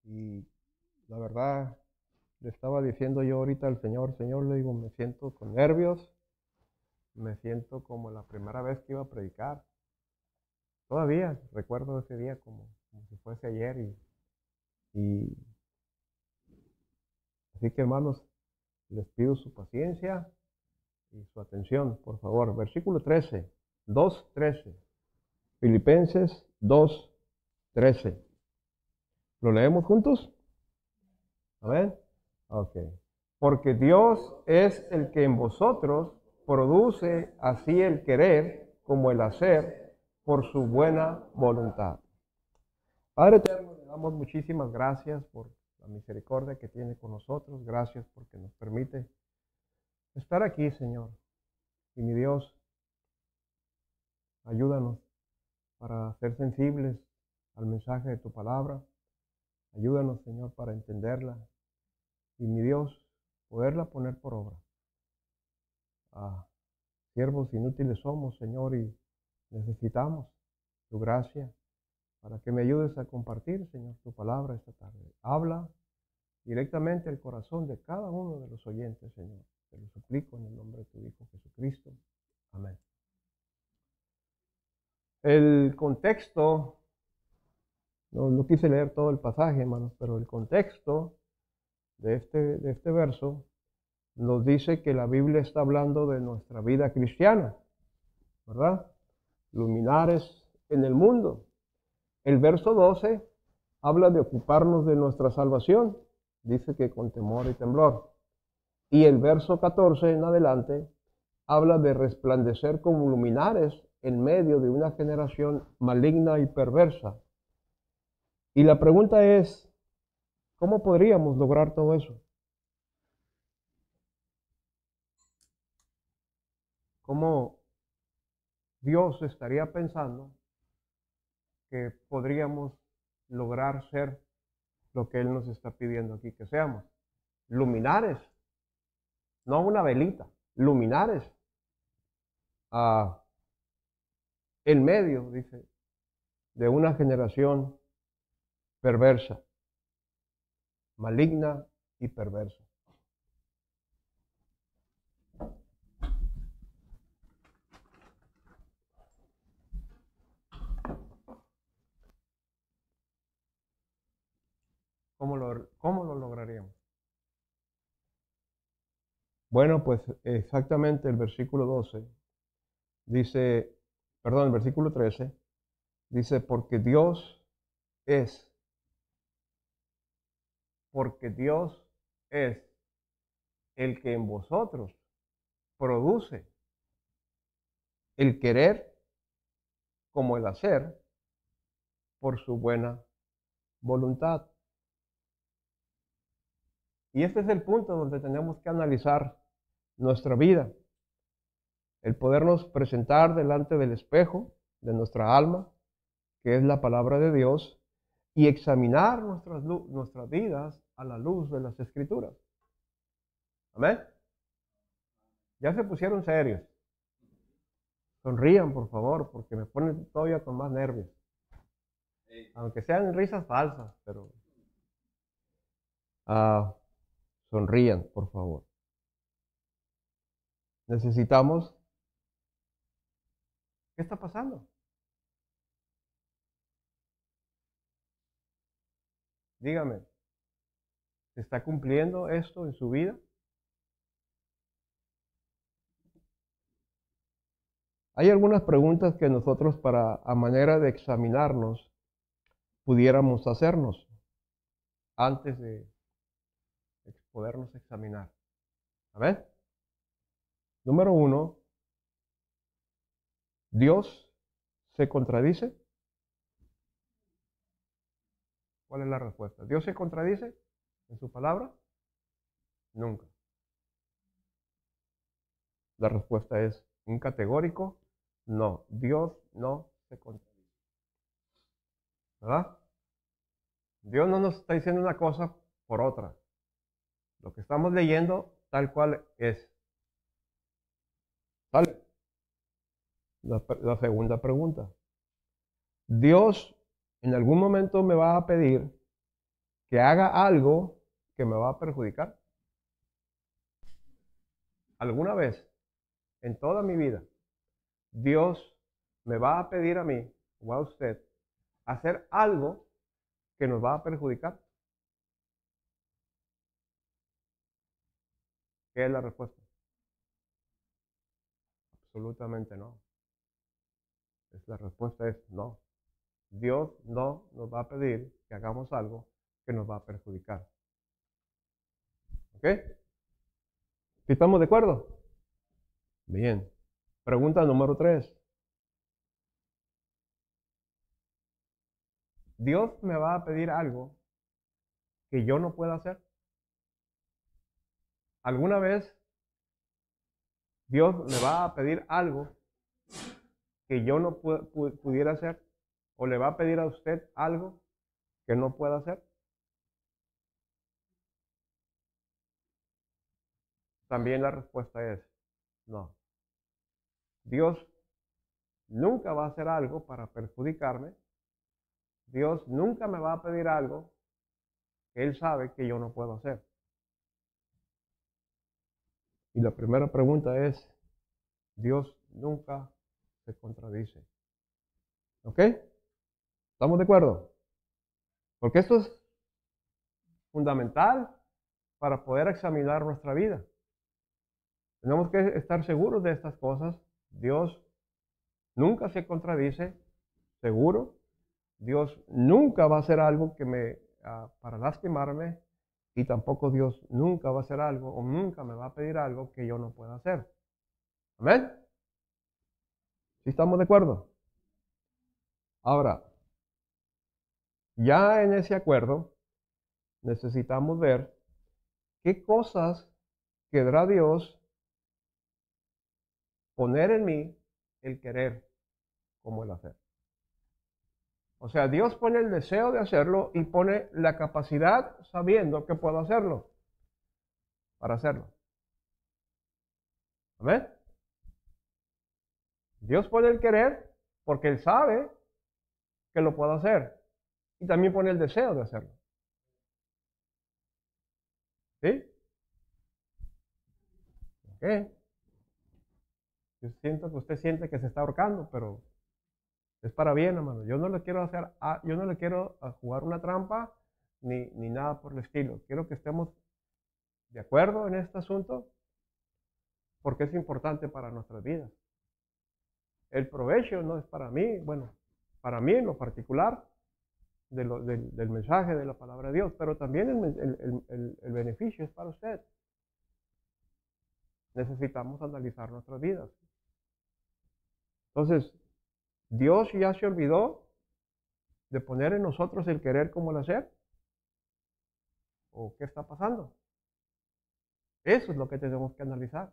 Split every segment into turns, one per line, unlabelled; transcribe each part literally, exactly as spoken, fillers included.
Y la verdad, le estaba diciendo yo ahorita al Señor, Señor, le digo, me siento con nervios, me siento como la primera vez que iba a predicar. Todavía recuerdo ese día como, como si fuese ayer. Y, y así que, hermanos, les pido su paciencia y su atención, por favor. Versículo trece, dos trece. Filipenses dos trece. ¿Lo leemos juntos? A ver. Ok. Porque Dios es el que en vosotros produce así el querer como el hacer por su buena voluntad. Padre eterno, le damos muchísimas gracias por la misericordia que tiene con nosotros. Gracias porque nos permite estar aquí, Señor. Y mi Dios, ayúdanos para ser sensibles al mensaje de tu palabra. Ayúdanos, Señor, para entenderla. Y mi Dios, poderla poner por obra. Ah, siervos inútiles somos, Señor, y necesitamos tu gracia para que me ayudes a compartir, Señor, tu palabra esta tarde. Habla directamente al corazón de cada uno de los oyentes, Señor. Te lo suplico en el nombre de tu Hijo Jesucristo. Amén. El contexto, no, no quise leer todo el pasaje, hermanos, pero el contexto de este, de este verso nos dice que la Biblia está hablando de nuestra vida cristiana, ¿verdad? Luminares en el mundo. El verso doce habla de ocuparnos de nuestra salvación. Dice que con temor y temblor. Y el verso catorce en adelante habla de resplandecer como luminares en medio de una generación maligna y perversa. Y la pregunta es, ¿cómo podríamos lograr todo eso? ¿Cómo Dios estaría pensando que podríamos lograr ser lo que Él nos está pidiendo aquí que seamos? Luminares, no una velita, luminares. Ah, en medio, dice, de una generación perversa, maligna y perversa. ¿Cómo lo, cómo lo lograríamos? Bueno, pues exactamente el versículo doce dice, perdón, el versículo trece dice, porque Dios es, porque Dios es el que en vosotros produce el querer como el hacer por su buena voluntad. Y este es el punto donde tenemos que analizar nuestra vida. El podernos presentar delante del espejo de nuestra alma, que es la palabra de Dios, y examinar nuestras, nuestras vidas a la luz de las Escrituras. Amén. Ya se pusieron serios. Sonrían, por favor, porque me ponen todavía con más nervios. Aunque sean risas falsas, pero uh, sonrían, por favor. Necesitamos... ¿Qué está pasando? Dígame, ¿se está cumpliendo esto en su vida? Hay algunas preguntas que nosotros, para a manera de examinarnos, pudiéramos hacernos antes de podernos examinar. A ver. Número uno, ¿Dios se contradice? ¿Cuál es la respuesta? ¿Dios se contradice en su palabra? Nunca. La respuesta es un categórico no. Dios no se contradice. ¿Verdad? Dios no nos está diciendo una cosa por otra. Lo que estamos leyendo tal cual es. ¿Vale? La, la segunda pregunta. ¿Dios en algún momento me va a pedir que haga algo que me va a perjudicar? ¿Alguna vez en toda mi vida Dios me va a pedir a mí o a usted hacer algo que nos va a perjudicar? ¿Qué es la respuesta? Absolutamente no. Es la respuesta es no. Dios no nos va a pedir que hagamos algo que nos va a perjudicar. ¿Ok? ¿Sí estamos de acuerdo? Bien. Pregunta número tres. ¿Dios me va a pedir algo que yo no pueda hacer? ¿Alguna vez Dios me va a pedir algo que yo no pu pu pudiera hacer? ¿O le va a pedir a usted algo que no pueda hacer? También la respuesta es no. Dios nunca va a hacer algo para perjudicarme. Dios nunca me va a pedir algo que Él sabe que yo no puedo hacer. Y la primera pregunta es, Dios nunca se contradice. ¿Ok? ¿Estamos de acuerdo? Porque esto es fundamental para poder examinar nuestra vida. Tenemos que estar seguros de estas cosas. Dios nunca se contradice, seguro. Dios nunca va a hacer algo que me, uh, para lastimarme, y tampoco Dios nunca va a hacer algo o nunca me va a pedir algo que yo no pueda hacer. ¿Amén? ¿Sí estamos de acuerdo? Ahora, ya en ese acuerdo, necesitamos ver qué cosas querrá Dios poner en mí el querer como el hacer. O sea, Dios pone el deseo de hacerlo y pone la capacidad sabiendo que puedo hacerlo, para hacerlo. ¿Amén? Dios pone el querer porque Él sabe que lo puedo hacer. Y también pone el deseo de hacerlo. ¿Sí? Ok. Yo siento que usted siente que se está ahorcando, pero es para bien, hermano. Yo no le quiero hacer, yo no le quiero jugar una trampa ni, ni nada por el estilo. Quiero que estemos de acuerdo en este asunto porque es importante para nuestras vidas. El provecho no es para mí, bueno, para mí en lo particular, de lo, del, del mensaje de la palabra de Dios, pero también el, el, el, el beneficio es para usted. Necesitamos analizar nuestras vidas. Entonces, Dios ya se olvidó de poner en nosotros el querer como el hacer. ¿O qué está pasando? Eso es lo que tenemos que analizar.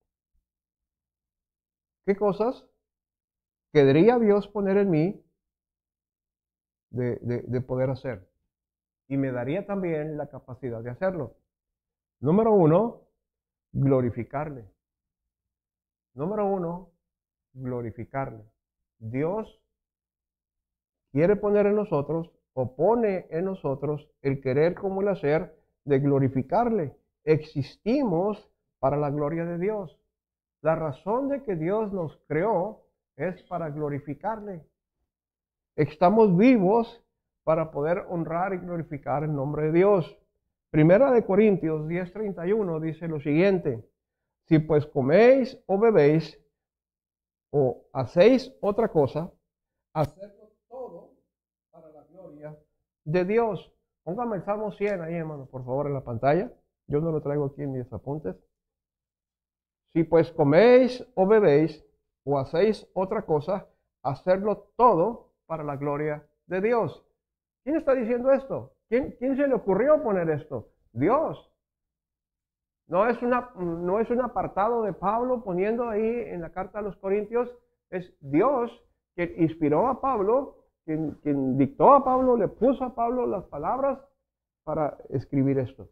¿Qué cosas querría Dios poner en mí de, de, de poder hacer? Y me daría también la capacidad de hacerlo. Número uno, glorificarle. Número uno, glorificarle. Dios quiere poner en nosotros, o pone en nosotros, el querer como el hacer de glorificarle. Existimos para la gloria de Dios. La razón de que Dios nos creó es para glorificarle. Estamos vivos para poder honrar y glorificar el nombre de Dios. Primera de Corintios diez treinta y uno dice lo siguiente: si pues coméis o bebéis o hacéis otra cosa, hacedlo todo para la gloria de Dios. Póngame el Salmo cien ahí, hermano, por favor, en la pantalla. Yo no lo traigo aquí en mis apuntes. Si pues coméis o bebéis o hacéis otra cosa, hacerlo todo para la gloria de Dios. ¿Quién está diciendo esto? ¿Quién, quién se le ocurrió poner esto? Dios. No es, una, no es un apartado de Pablo poniendo ahí en la carta a los Corintios. Es Dios quien inspiró a Pablo, quien, quien dictó a Pablo, le puso a Pablo las palabras para escribir esto.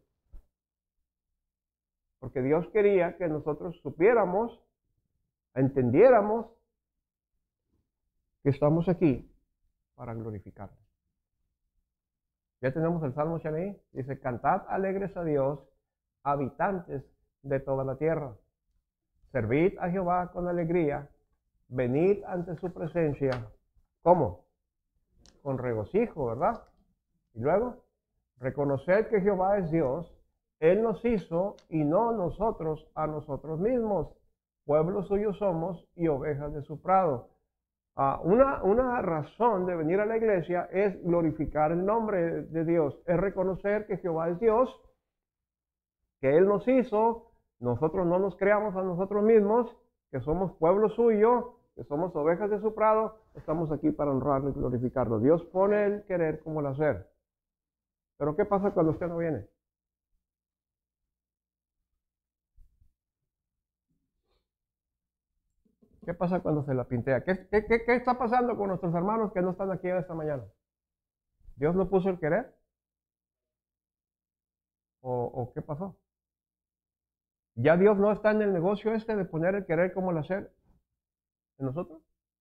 Porque Dios quería que nosotros supiéramos, entendiéramos que estamos aquí para glorificarle. Ya tenemos el Salmo Shani. Dice, cantad alegres a Dios, habitantes de toda la tierra. Servid a Jehová con alegría, venid ante su presencia. ¿Cómo? Con regocijo, ¿verdad? Y luego, reconocer que Jehová es Dios. Él nos hizo y no nosotros a nosotros mismos. Pueblo suyo somos y ovejas de su prado. Uh, una, una razón de venir a la iglesia es glorificar el nombre de Dios. Es reconocer que Jehová es Dios, que Él nos hizo. Nosotros no nos creamos a nosotros mismos, que somos pueblo suyo, que somos ovejas de su prado. Estamos aquí para honrarlo y glorificarlo. Dios pone el querer como el hacer. Pero ¿qué pasa cuando usted no viene? ¿Qué pasa cuando se la pintea? ¿Qué, qué, qué, qué está pasando con nuestros hermanos que no están aquí esta mañana? ¿Dios no puso el querer? ¿O, o qué pasó? ¿Ya Dios no está en el negocio este de poner el querer como el hacer en nosotros?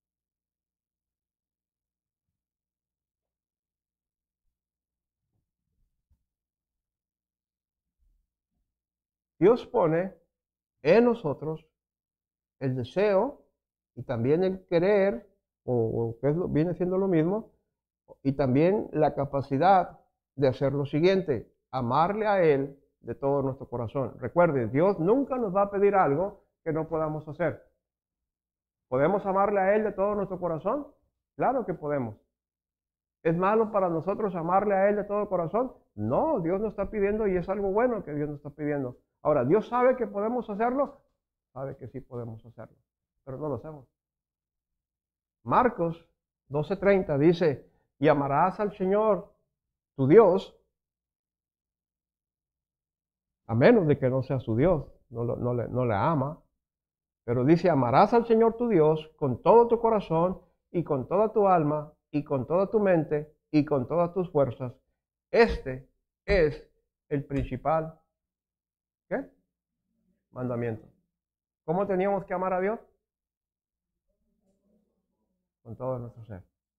Dios pone en nosotros el deseo y también el querer, o, o que es lo, viene siendo lo mismo, y también la capacidad de hacer lo siguiente, amarle a Él de todo nuestro corazón. Recuerde, Dios nunca nos va a pedir algo que no podamos hacer. ¿Podemos amarle a Él de todo nuestro corazón? Claro que podemos. ¿Es malo para nosotros amarle a Él de todo corazón? No, Dios nos está pidiendo y es algo bueno que Dios nos está pidiendo. Ahora, ¿Dios sabe que podemos hacerlo? Sabe que sí podemos hacerlo, pero no lo hacemos. Marcos doce treinta dice, y amarás al Señor, tu Dios, a menos de que no sea su Dios, no, lo, no, le, no le ama, pero dice, amarás al Señor tu Dios con todo tu corazón y con toda tu alma y con toda tu mente y con todas tus fuerzas. Este es el principal, ¿qué? Mandamiento. ¿Cómo teníamos que amar a Dios? Con todo nuestro ser,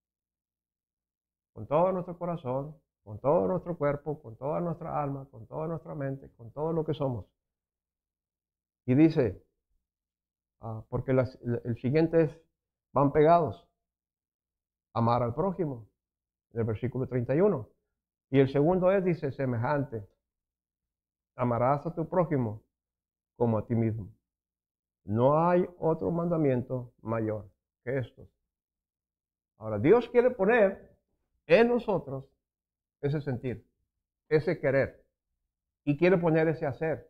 con todo nuestro corazón, con todo nuestro cuerpo, con toda nuestra alma, con toda nuestra mente, con todo lo que somos. Y dice, uh, porque las, el siguiente es, van pegados, amar al prójimo, en el versículo treinta y uno. Y el segundo es, dice, semejante, amarás a tu prójimo como a ti mismo. No hay otro mandamiento mayor que estos. Ahora, Dios quiere poner en nosotros ese sentir, ese querer, y quiere poner ese hacer.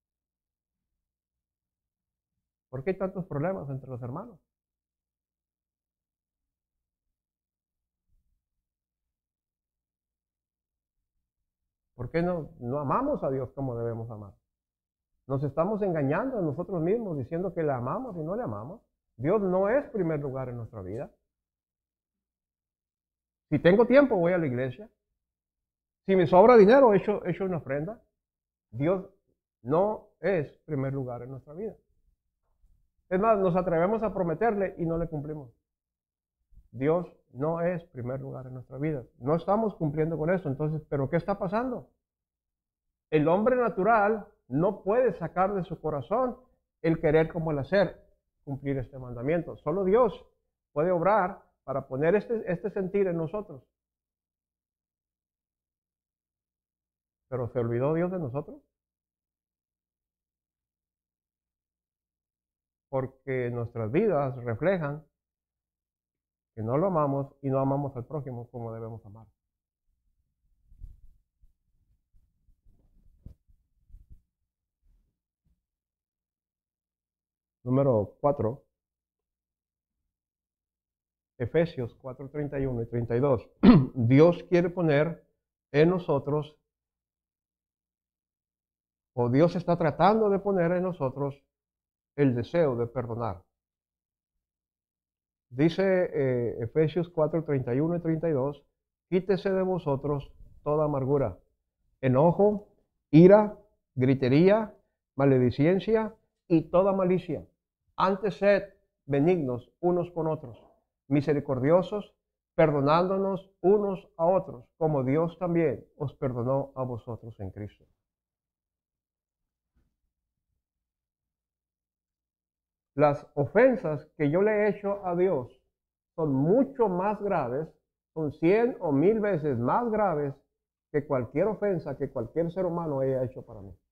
¿Por qué hay tantos problemas entre los hermanos? ¿Por qué no, no amamos a Dios como debemos amar? Nos estamos engañando a nosotros mismos diciendo que le amamos y no le amamos. Dios no es primer lugar en nuestra vida. Si tengo tiempo, voy a la iglesia. Si me sobra dinero, echo, echo una ofrenda. Dios no es primer lugar en nuestra vida. Es más, nos atrevemos a prometerle y no le cumplimos. Dios no es primer lugar en nuestra vida. No estamos cumpliendo con eso. Entonces, ¿pero qué está pasando? El hombre natural no puede sacar de su corazón el querer como el hacer, cumplir este mandamiento. Solo Dios puede obrar para poner este, este sentir en nosotros. ¿Pero se olvidó Dios de nosotros? Porque nuestras vidas reflejan que no lo amamos y no amamos al prójimo como debemos amar. Número cuatro. Efesios cuatro, treinta y uno y treinta y dos. Dios quiere poner en nosotros, o Dios está tratando de poner en nosotros el deseo de perdonar. Dice eh, Efesios cuatro, treinta y uno y treinta y dos, quítese de vosotros toda amargura, enojo, ira, gritería, maledicencia y toda malicia. Antes sed benignos unos con otros, misericordiosos, perdonándonos unos a otros, como Dios también os perdonó a vosotros en Cristo. Las ofensas que yo le he hecho a Dios son mucho más graves, son cien o mil veces más graves que cualquier ofensa que cualquier ser humano haya hecho para mí.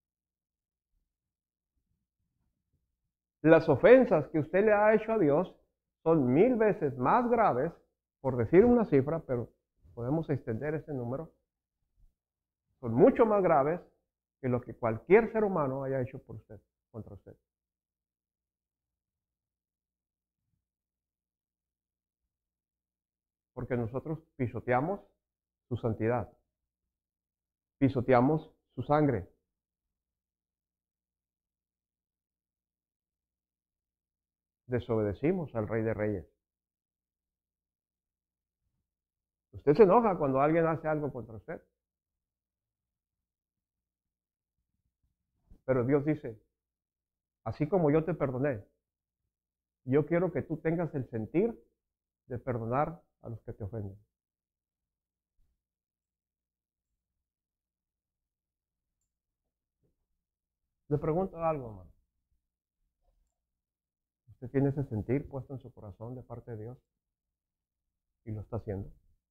Las ofensas que usted le ha hecho a Dios son mil veces más graves, por decir una cifra, pero podemos extender ese número, son mucho más graves que lo que cualquier ser humano haya hecho por usted, contra usted. Porque nosotros pisoteamos su santidad, pisoteamos su sangre. Desobedecimos al Rey de Reyes. Usted se enoja cuando alguien hace algo contra usted. Pero Dios dice, así como yo te perdoné, yo quiero que tú tengas el sentir de perdonar a los que te ofenden. Le pregunto algo, hermano. ¿Usted tiene ese sentir puesto en su corazón de parte de Dios? Y lo está haciendo.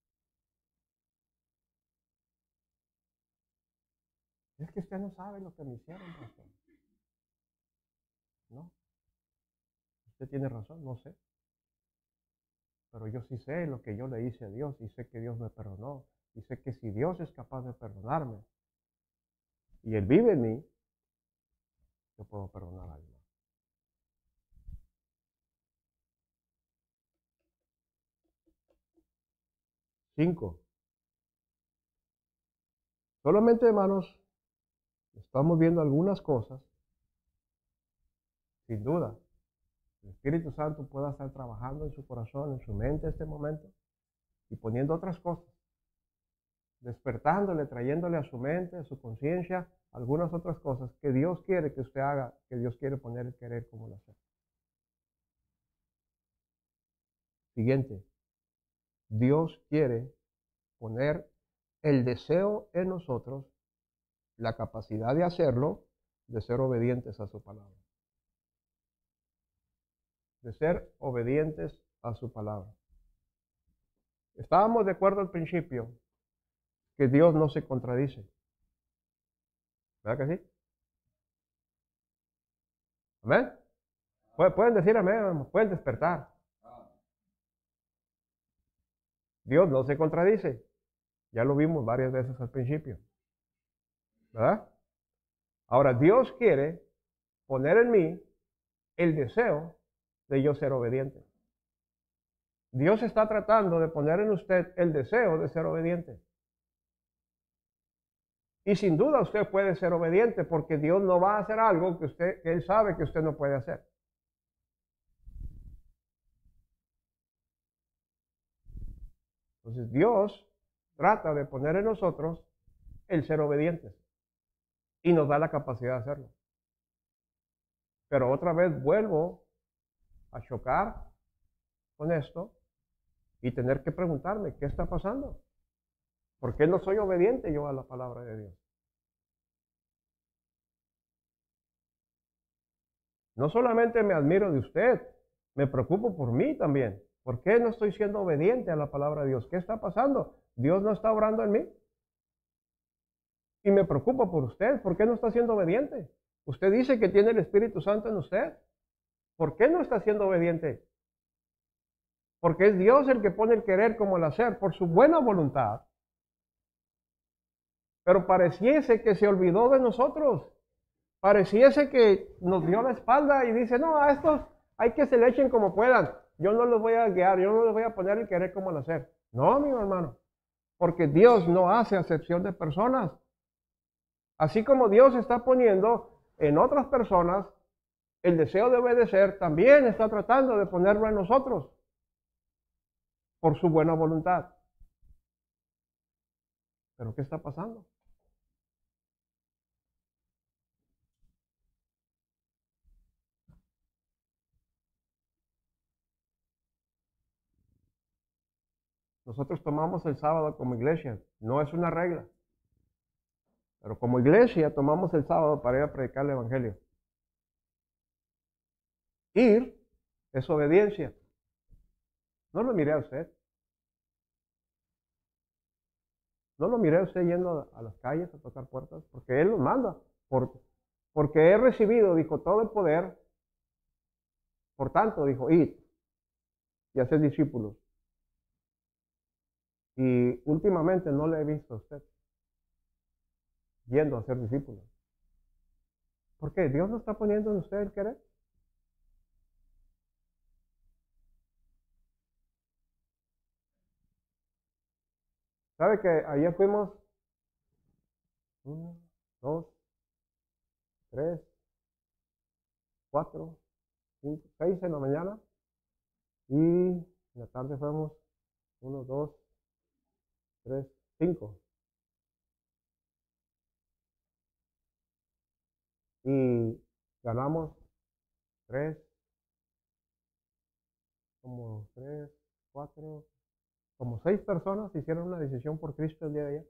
Es que usted no sabe lo que me hicieron, pastor. No. Usted tiene razón, no sé. Pero yo sí sé lo que yo le hice a Dios y sé que Dios me perdonó. Y sé que si Dios es capaz de perdonarme y Él vive en mí, yo puedo perdonar a alguien. Cinco. Solamente, hermanos, estamos viendo algunas cosas. Sin duda, el Espíritu Santo pueda estar trabajando en su corazón, en su mente en este momento y poniendo otras cosas, despertándole, trayéndole a su mente, a su conciencia, algunas otras cosas que Dios quiere que usted haga, que Dios quiere poner el querer como el hacer. Siguiente, Dios quiere poner el deseo en nosotros, la capacidad de hacerlo, de ser obedientes a su palabra. De ser obedientes a su palabra. Estábamos de acuerdo al principio que Dios no se contradice. ¿Verdad que sí? ¿Amén? Pueden decir amén, pueden despertar. Dios no se contradice. Ya lo vimos varias veces al principio. ¿Verdad? Ahora, Dios quiere poner en mí el deseo de yo ser obediente. Dios está tratando de poner en usted el deseo de ser obediente. Y sin duda usted puede ser obediente porque Dios no va a hacer algo que usted, que Él sabe que usted no puede hacer. Entonces Dios trata de poner en nosotros el ser obedientes y nos da la capacidad de hacerlo. Pero otra vez vuelvo a chocar con esto y tener que preguntarme, ¿qué está pasando? ¿Por qué no soy obediente yo a la palabra de Dios? No solamente me admiro de usted, me preocupo por mí también. ¿Por qué no estoy siendo obediente a la palabra de Dios? ¿Qué está pasando? ¿Dios no está obrando en mí? Y me preocupa por usted. ¿Por qué no está siendo obediente? Usted dice que tiene el Espíritu Santo en usted. ¿Por qué no está siendo obediente? Porque es Dios el que pone el querer como el hacer por su buena voluntad. Pero pareciese que se olvidó de nosotros. Pareciese que nos dio la espalda y dice, no, a estos hay que se le echen como puedan. Yo no los voy a guiar, yo no les voy a poner el querer como el hacer. No, mi hermano, porque Dios no hace acepción de personas. Así como Dios está poniendo en otras personas el deseo de obedecer, también está tratando de ponerlo en nosotros por su buena voluntad. ¿Pero qué está pasando? Nosotros tomamos el sábado como iglesia, no es una regla. Pero como iglesia tomamos el sábado para ir a predicar el evangelio. Ir es obediencia. No lo miré a usted. No lo miré a usted yendo a las calles a tocar puertas, porque Él los manda. Por, porque he recibido, dijo, todo el poder. Por tanto, dijo, id y hacer discípulos. Y últimamente no le he visto a usted yendo a ser discípulos. ¿Por qué? ¿Dios no está poniendo en usted el querer? ¿Sabe que ayer fuimos uno, dos, tres, cuatro, cinco, seis en la mañana? Y en la tarde fuimos uno, dos, tres, cinco. Y ganamos tres, como tres, cuatro, como seis personas hicieron una decisión por Cristo el día de ayer.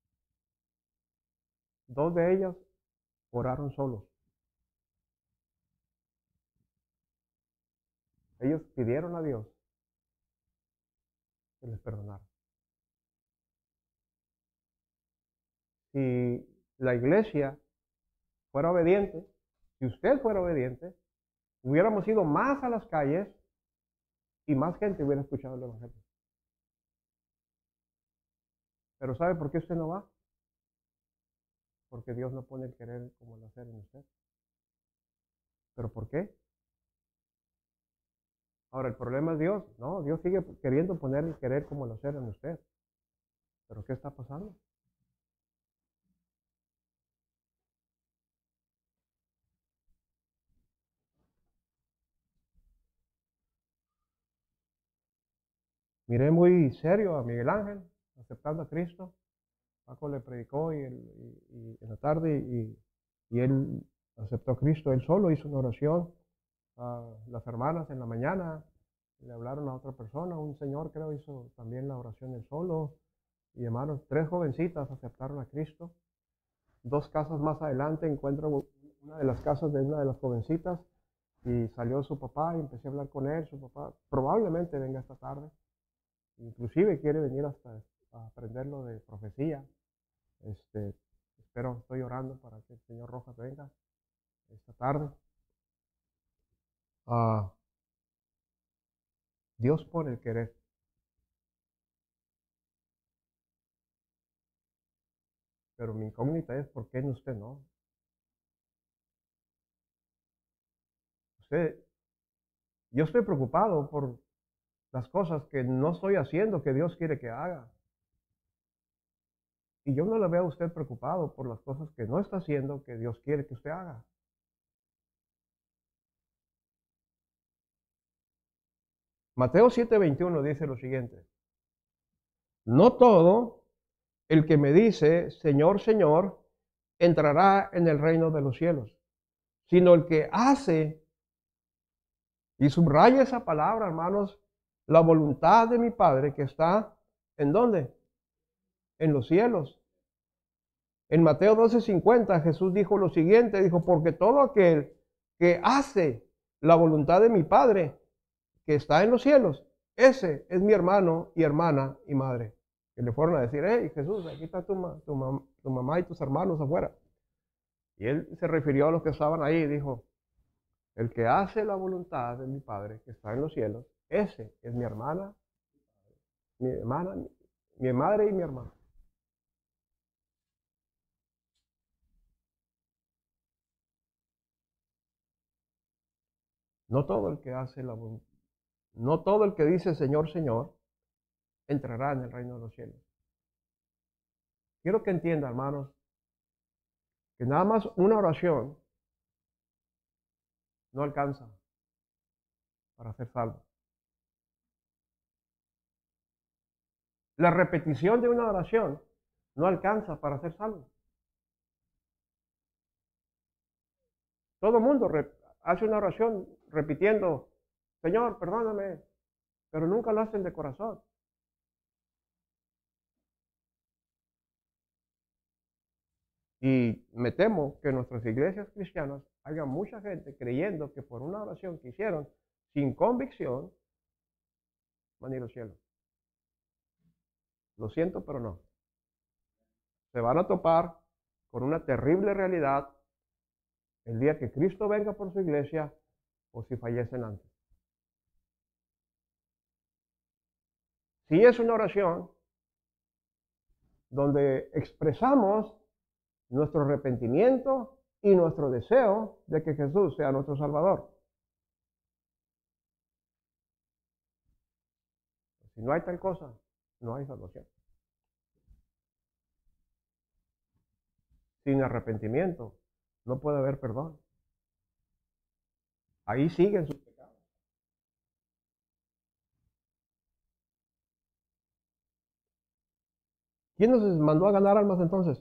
Dos de ellas oraron solos. Ellos pidieron a Dios que les perdonara. Si la iglesia fuera obediente, si usted fuera obediente, hubiéramos ido más a las calles y más gente hubiera escuchado el evangelio. Pero ¿sabe por qué usted no va? Porque Dios no pone el querer como el hacer en usted. ¿Pero por qué? Ahora, el problema es Dios. No, Dios sigue queriendo poner el querer como el hacer en usted. ¿Pero qué está pasando? Miré muy serio a Miguel Ángel, aceptando a Cristo. Paco le predicó y, el, y, y en la tarde y, y él aceptó a Cristo. Él solo hizo una oración. A las hermanas en la mañana le hablaron a otra persona. Un señor creo hizo también la oración él solo. Y hermanos, tres jovencitas aceptaron a Cristo. Dos casas más adelante encuentro una de las casas de una de las jovencitas y salió su papá y empecé a hablar con él. Su papá probablemente venga esta tarde. Inclusive quiere venir hasta a aprenderlo de profecía. Este, espero, estoy orando para que el señor Rojas venga esta tarde. Uh, Dios pone el querer. Pero mi incógnita es ¿por qué en usted no? Usted, yo estoy preocupado por las cosas que no estoy haciendo que Dios quiere que haga. Y yo no le veo a usted preocupado por las cosas que no está haciendo que Dios quiere que usted haga. Mateo siete veintiuno dice lo siguiente: no todo el que me dice Señor, Señor, entrará en el reino de los cielos, sino el que hace, y subraya esa palabra, hermanos, la voluntad de mi Padre que está, ¿en dónde? En los cielos. En Mateo doce cincuenta Jesús dijo lo siguiente, dijo, porque todo aquel que hace la voluntad de mi Padre que está en los cielos, ese es mi hermano y hermana y madre. Que le fueron a decir, hey Jesús, aquí está tu, tu, mam tu mamá y tus hermanos afuera. Y él se refirió a los que estaban ahí y dijo, el que hace la voluntad de mi Padre que está en los cielos, ese es mi hermana, mi hermana, mi, mi madre y mi hermano. No todo el que hace la voluntad, no todo el que dice Señor, Señor, entrará en el reino de los cielos. Quiero que entienda, hermanos, que nada más una oración no alcanza para ser salvo. La repetición de una oración no alcanza para ser salvo. Todo el mundo hace una oración repitiendo, Señor, perdóname, pero nunca lo hacen de corazón. Y me temo que en nuestras iglesias cristianas haya mucha gente creyendo que por una oración que hicieron sin convicción van a ir al cielo. Lo siento, pero no. Se van a topar con una terrible realidad el día que Cristo venga por su iglesia o si fallecen antes. Si es una oración donde expresamos nuestro arrepentimiento y nuestro deseo de que Jesús sea nuestro Salvador. Si no hay tal cosa, no hay salvación. Sin arrepentimiento no puede haber perdón. Ahí siguen sus pecados. ¿Quién nos mandó a ganar almas entonces?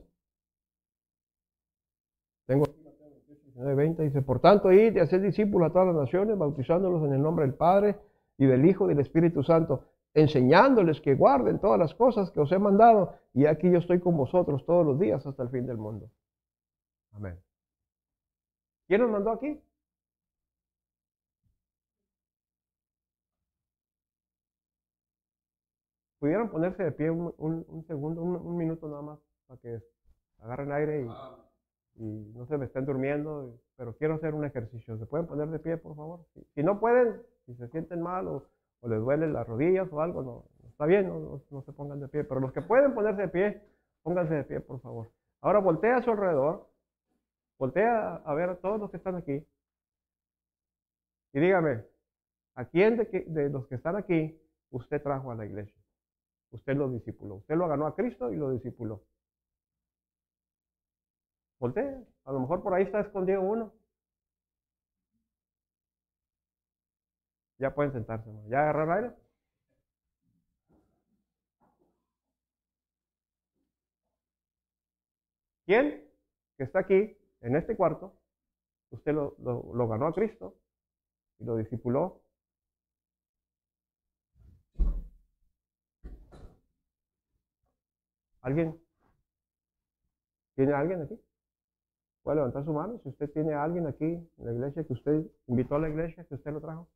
Tengo diecinueve veinte, dice, por tanto, id y haced discípulos a todas las naciones, bautizándolos en el nombre del Padre y del Hijo y del Espíritu Santo, enseñándoles que guarden todas las cosas que os he mandado, y aquí yo estoy con vosotros todos los días hasta el fin del mundo. Amén. ¿Quién nos mandó aquí? ¿Pudieran ponerse de pie un, un, un segundo, un, un minuto nada más, para que agarren aire y, y no se me estén durmiendo? Pero quiero hacer un ejercicio. ¿Se pueden poner de pie, por favor? Si, si no pueden, si se sienten mal o, o les duelen las rodillas o algo, no, está bien, no, no, no se pongan de pie. Pero los que pueden ponerse de pie, pónganse de pie, por favor. Ahora voltea a su alrededor, voltea a ver a todos los que están aquí y dígame, ¿a quién de, que, de los que están aquí usted trajo a la iglesia? Usted lo discipuló. Usted lo ganó a Cristo y lo discipuló. Voltea. A lo mejor por ahí está escondido uno. Ya pueden sentarse, ¿no? ¿Ya agarrar aire? ¿Quién que está aquí, en este cuarto, usted lo, lo, lo ganó a Cristo y lo discipuló? ¿Alguien? ¿Tiene alguien aquí? Puede levantar su mano si usted tiene a alguien aquí en la iglesia que usted invitó a la iglesia, que usted lo trajo.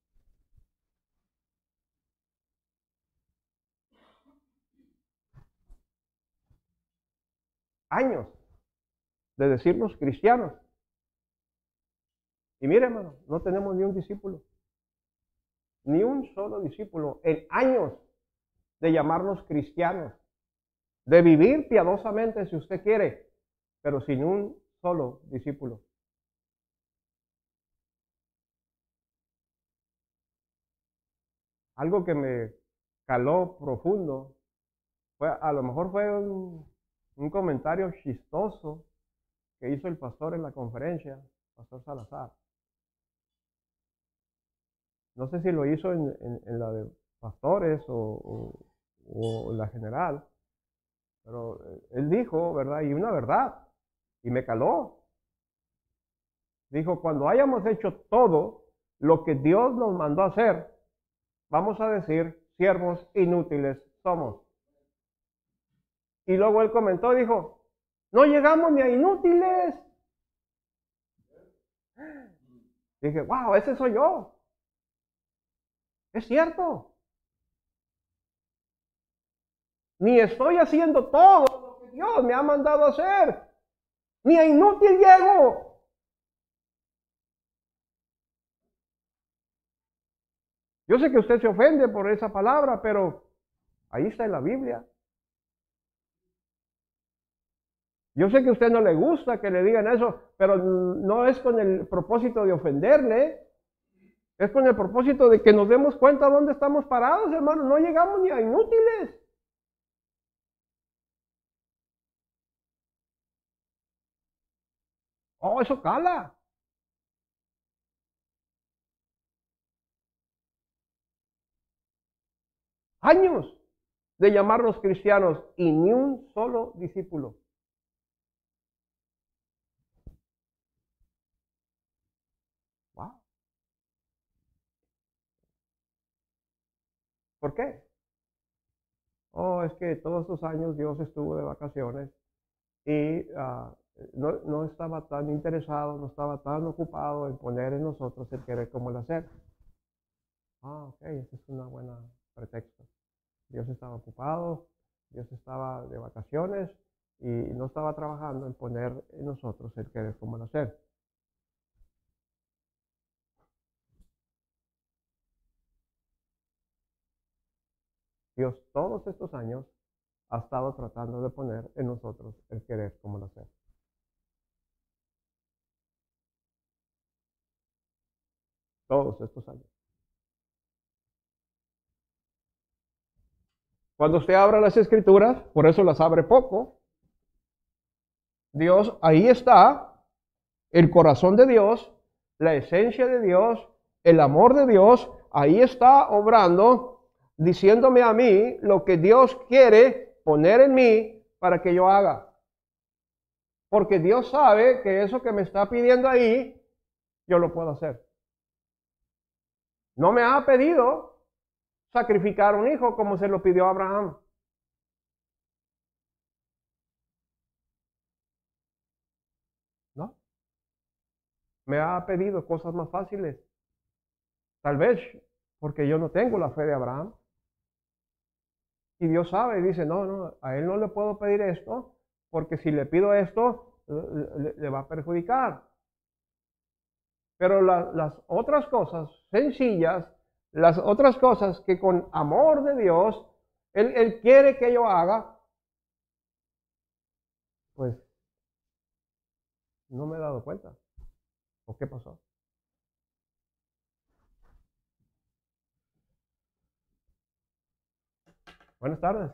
Años de decirnos cristianos. Y mire, hermano, no tenemos ni un discípulo. Ni un solo discípulo en años de llamarnos cristianos. De vivir piadosamente si usted quiere, pero sin un solo discípulo. Algo que me caló profundo, fue, a lo mejor fue un, un comentario chistoso que hizo el pastor en la conferencia, pastor Salazar. No sé si lo hizo en, en, en la de pastores o, o, o la general, pero él dijo, ¿verdad? Y una verdad, y me caló. Dijo, cuando hayamos hecho todo lo que Dios nos mandó a hacer, vamos a decir, siervos inútiles somos. Y luego él comentó, dijo, no llegamos ni a inútiles. Dije, wow, ese soy yo. Es cierto. Ni estoy haciendo todo lo que Dios me ha mandado a hacer. Ni a inútil llego. Yo sé que usted se ofende por esa palabra, pero ahí está en la Biblia. Yo sé que a usted no le gusta que le digan eso, pero no es con el propósito de ofenderle. Es con el propósito de que nos demos cuenta dónde estamos parados, hermanos. No llegamos ni a inútiles. Oh, eso cala. Años de llamarnos cristianos y ni un solo discípulo. Wow. ¿Por qué? Oh, es que todos estos años Dios estuvo de vacaciones y uh, no, no estaba tan interesado, no estaba tan ocupado en poner en nosotros el querer como el hacer. Ah, ok, ese es un buen pretexto. Dios estaba ocupado, Dios estaba de vacaciones y no estaba trabajando en poner en nosotros el querer como el hacer. Dios todos estos años ha estado tratando de poner en nosotros el querer como el hacer. Todos estos años. Cuando usted abra las escrituras, por eso las abre poco, Dios, ahí está el corazón de Dios, la esencia de Dios, el amor de Dios, ahí está obrando, diciéndome a mí lo que Dios quiere poner en mí para que yo haga. Porque Dios sabe que eso que me está pidiendo ahí, yo lo puedo hacer. No me ha pedido sacrificar un hijo como se lo pidió a Abraham. No. Me ha pedido cosas más fáciles. Tal vez porque yo no tengo la fe de Abraham. Y Dios sabe y dice, no, no, a él no le puedo pedir esto, porque si le pido esto, le, le va a perjudicar. Pero la, las otras cosas sencillas, las otras cosas que con amor de Dios, Él, él quiere que yo haga, pues no me he dado cuenta. ¿O qué pasó? Buenas tardes.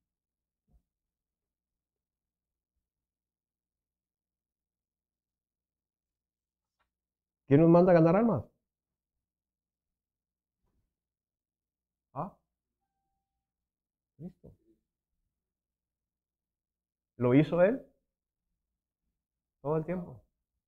¿Quién nos manda a ganar almas? Ah, listo. ¿Lo hizo Él? Todo el tiempo.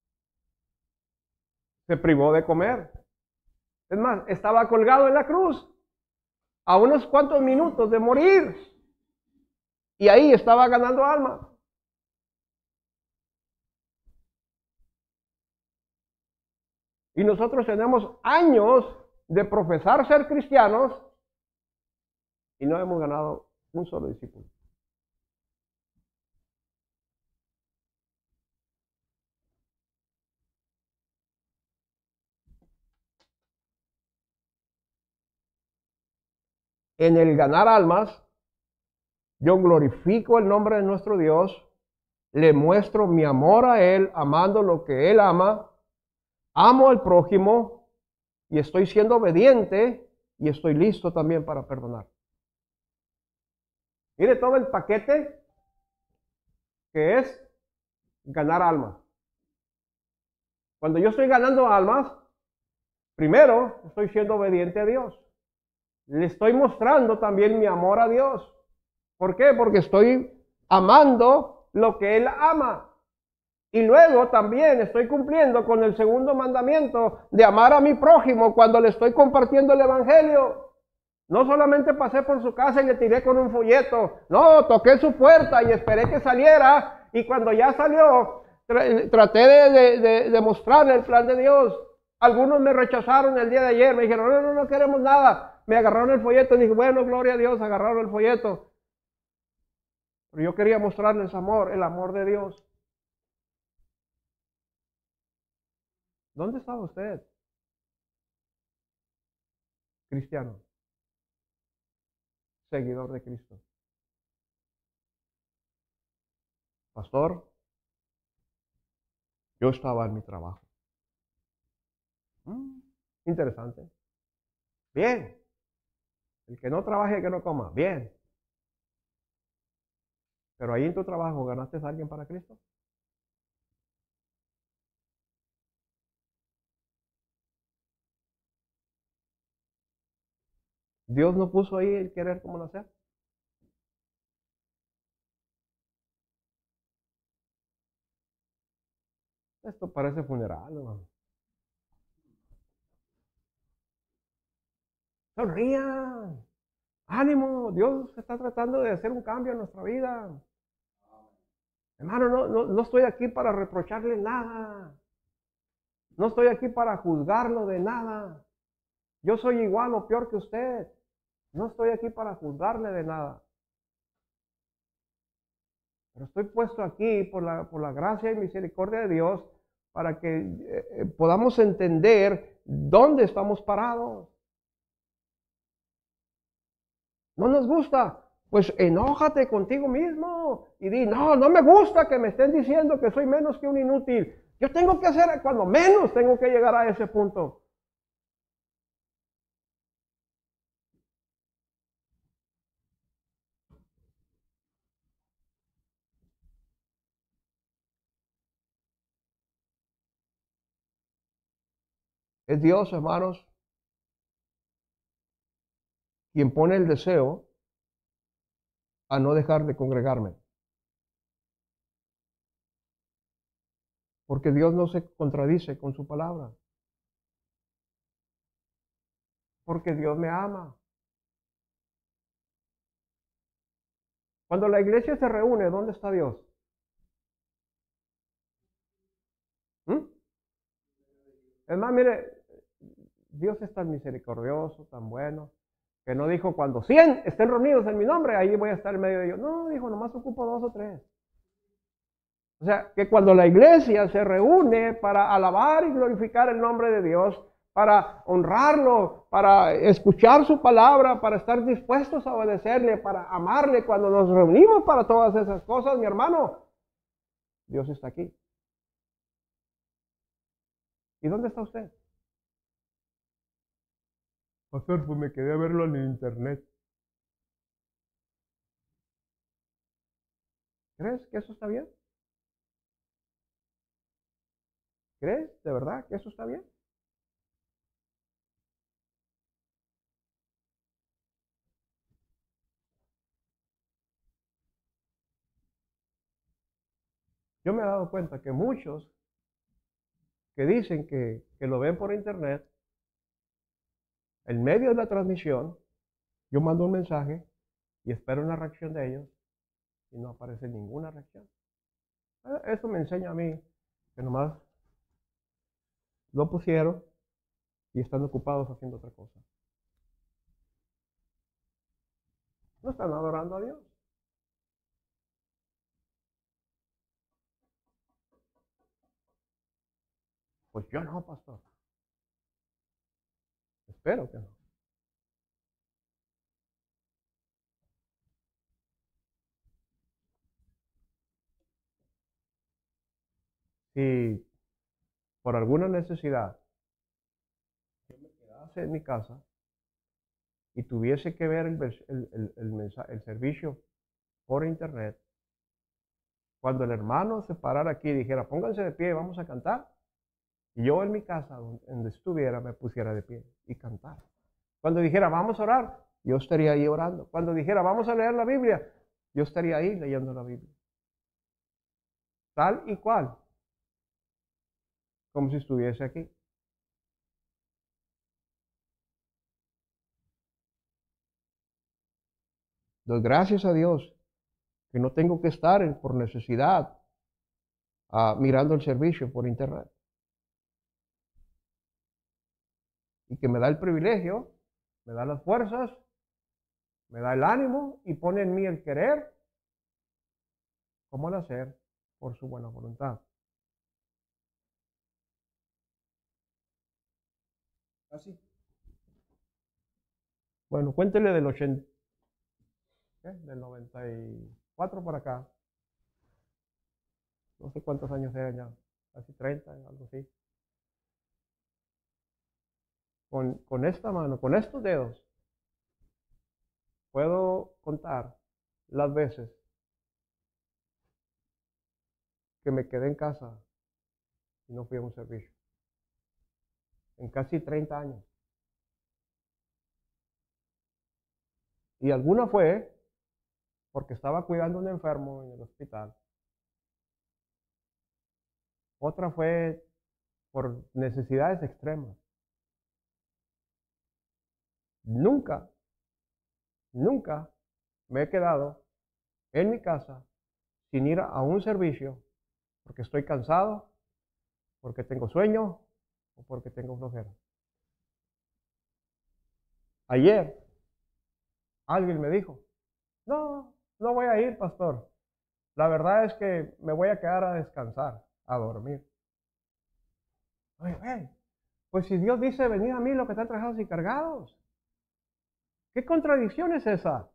Se privó de comer. Es más, estaba colgado en la cruz a unos cuantos minutos de morir. Y ahí estaba ganando almas. Y nosotros tenemos años de profesar ser cristianos y no hemos ganado un solo discípulo. En el ganar almas, yo glorifico el nombre de nuestro Dios, le muestro mi amor a Él, amando lo que Él ama, amo al prójimo y estoy siendo obediente y estoy listo también para perdonar. Mire todo el paquete que es ganar almas. Cuando yo estoy ganando almas, primero estoy siendo obediente a Dios. Le estoy mostrando también mi amor a Dios. ¿Por qué? Porque estoy amando lo que Él ama. Y luego también estoy cumpliendo con el segundo mandamiento de amar a mi prójimo cuando le estoy compartiendo el evangelio. No solamente pasé por su casa y le tiré con un folleto. No, toqué su puerta y esperé que saliera. Y cuando ya salió, tra traté de, de, de, de mostrarle el plan de Dios. Algunos me rechazaron el día de ayer. Me dijeron, no, no, no queremos nada. Me agarraron el folleto y dije, bueno, gloria a Dios, agarraron el folleto. Pero yo quería mostrarles amor, el amor de Dios. ¿Dónde estaba usted? Cristiano. Seguidor de Cristo. Pastor, yo estaba en mi trabajo. Mm, interesante. Bien. El que no trabaje, que no coma. Bien. Pero ahí en tu trabajo, ¿ganaste a alguien para Cristo? Dios no puso ahí el querer como nacer. Esto parece funeral, hermano. Sonrían. Ánimo. Dios está tratando de hacer un cambio en nuestra vida. Hermano, no, no, no estoy aquí para reprocharle nada. No estoy aquí para juzgarlo de nada. Yo soy igual o peor que usted. No estoy aquí para juzgarle de nada. Pero estoy puesto aquí por la, por la gracia y misericordia de Dios para que eh, podamos entender dónde estamos parados. No nos gusta, pues enójate contigo mismo y di, no, no me gusta que me estén diciendo que soy menos que un inútil. Yo tengo que hacer, cuando menos tengo que llegar a ese punto. Es Dios, hermanos, quien pone el deseo a no dejar de congregarme. Porque Dios no se contradice con su palabra. Porque Dios me ama. Cuando la iglesia se reúne, ¿dónde está Dios? ¿Mm? Es más, mire, Dios es tan misericordioso, tan bueno, que no dijo cuando cien estén reunidos en mi nombre, ahí voy a estar en medio de ellos. No, dijo, nomás ocupo dos o tres. O sea, que cuando la iglesia se reúne para alabar y glorificar el nombre de Dios, para honrarlo, para escuchar su palabra, para estar dispuestos a obedecerle, para amarle, cuando nos reunimos para todas esas cosas, mi hermano, Dios está aquí. ¿Y dónde está usted? Pastor, pues me quedé a verlo en internet. ¿Crees que eso está bien? ¿Crees de verdad que eso está bien? Yo me he dado cuenta que muchos que dicen que, que lo ven por internet, en medio de la transmisión, yo mando un mensaje y espero una reacción de ellos y no aparece ninguna reacción. Eso me enseña a mí que nomás lo pusieron y están ocupados haciendo otra cosa. No están adorando a Dios. Pues yo no, pastor. Espero que no. Si por alguna necesidad yo me quedase en mi casa y tuviese que ver el, el, el, el, mensaje, el servicio por internet, cuando el hermano se parara aquí y dijera, pónganse de pie, vamos a cantar, y yo en mi casa, donde estuviera, me pusiera de pie y cantar. Cuando dijera, vamos a orar, yo estaría ahí orando. Cuando dijera, vamos a leer la Biblia, yo estaría ahí leyendo la Biblia. Tal y cual, como si estuviese aquí. Doy gracias a Dios que no tengo que estar en, por necesidad uh, mirando el servicio por internet. Y que me da el privilegio, me da las fuerzas, me da el ánimo y pone en mí el querer como el hacer por su buena voluntad. Así. Bueno, cuéntele del ochenta, ¿qué? Del noventa y cuatro para acá. No sé cuántos años eran ya, casi treinta, algo así. Con, con esta mano, con estos dedos, puedo contar las veces que me quedé en casa y no fui a un servicio. En casi treinta años. Y alguna fue porque estaba cuidando a un enfermo en el hospital. Otra fue por necesidades extremas. Nunca, nunca me he quedado en mi casa sin ir a un servicio porque estoy cansado, porque tengo sueño o porque tengo flojera. Ayer alguien me dijo, no, no voy a ir, pastor. La verdad es que me voy a quedar a descansar, a dormir. Oye, hey, pues si Dios dice, venid a mí los que están trabajados y cargados. ¿Qué contradicción es esa?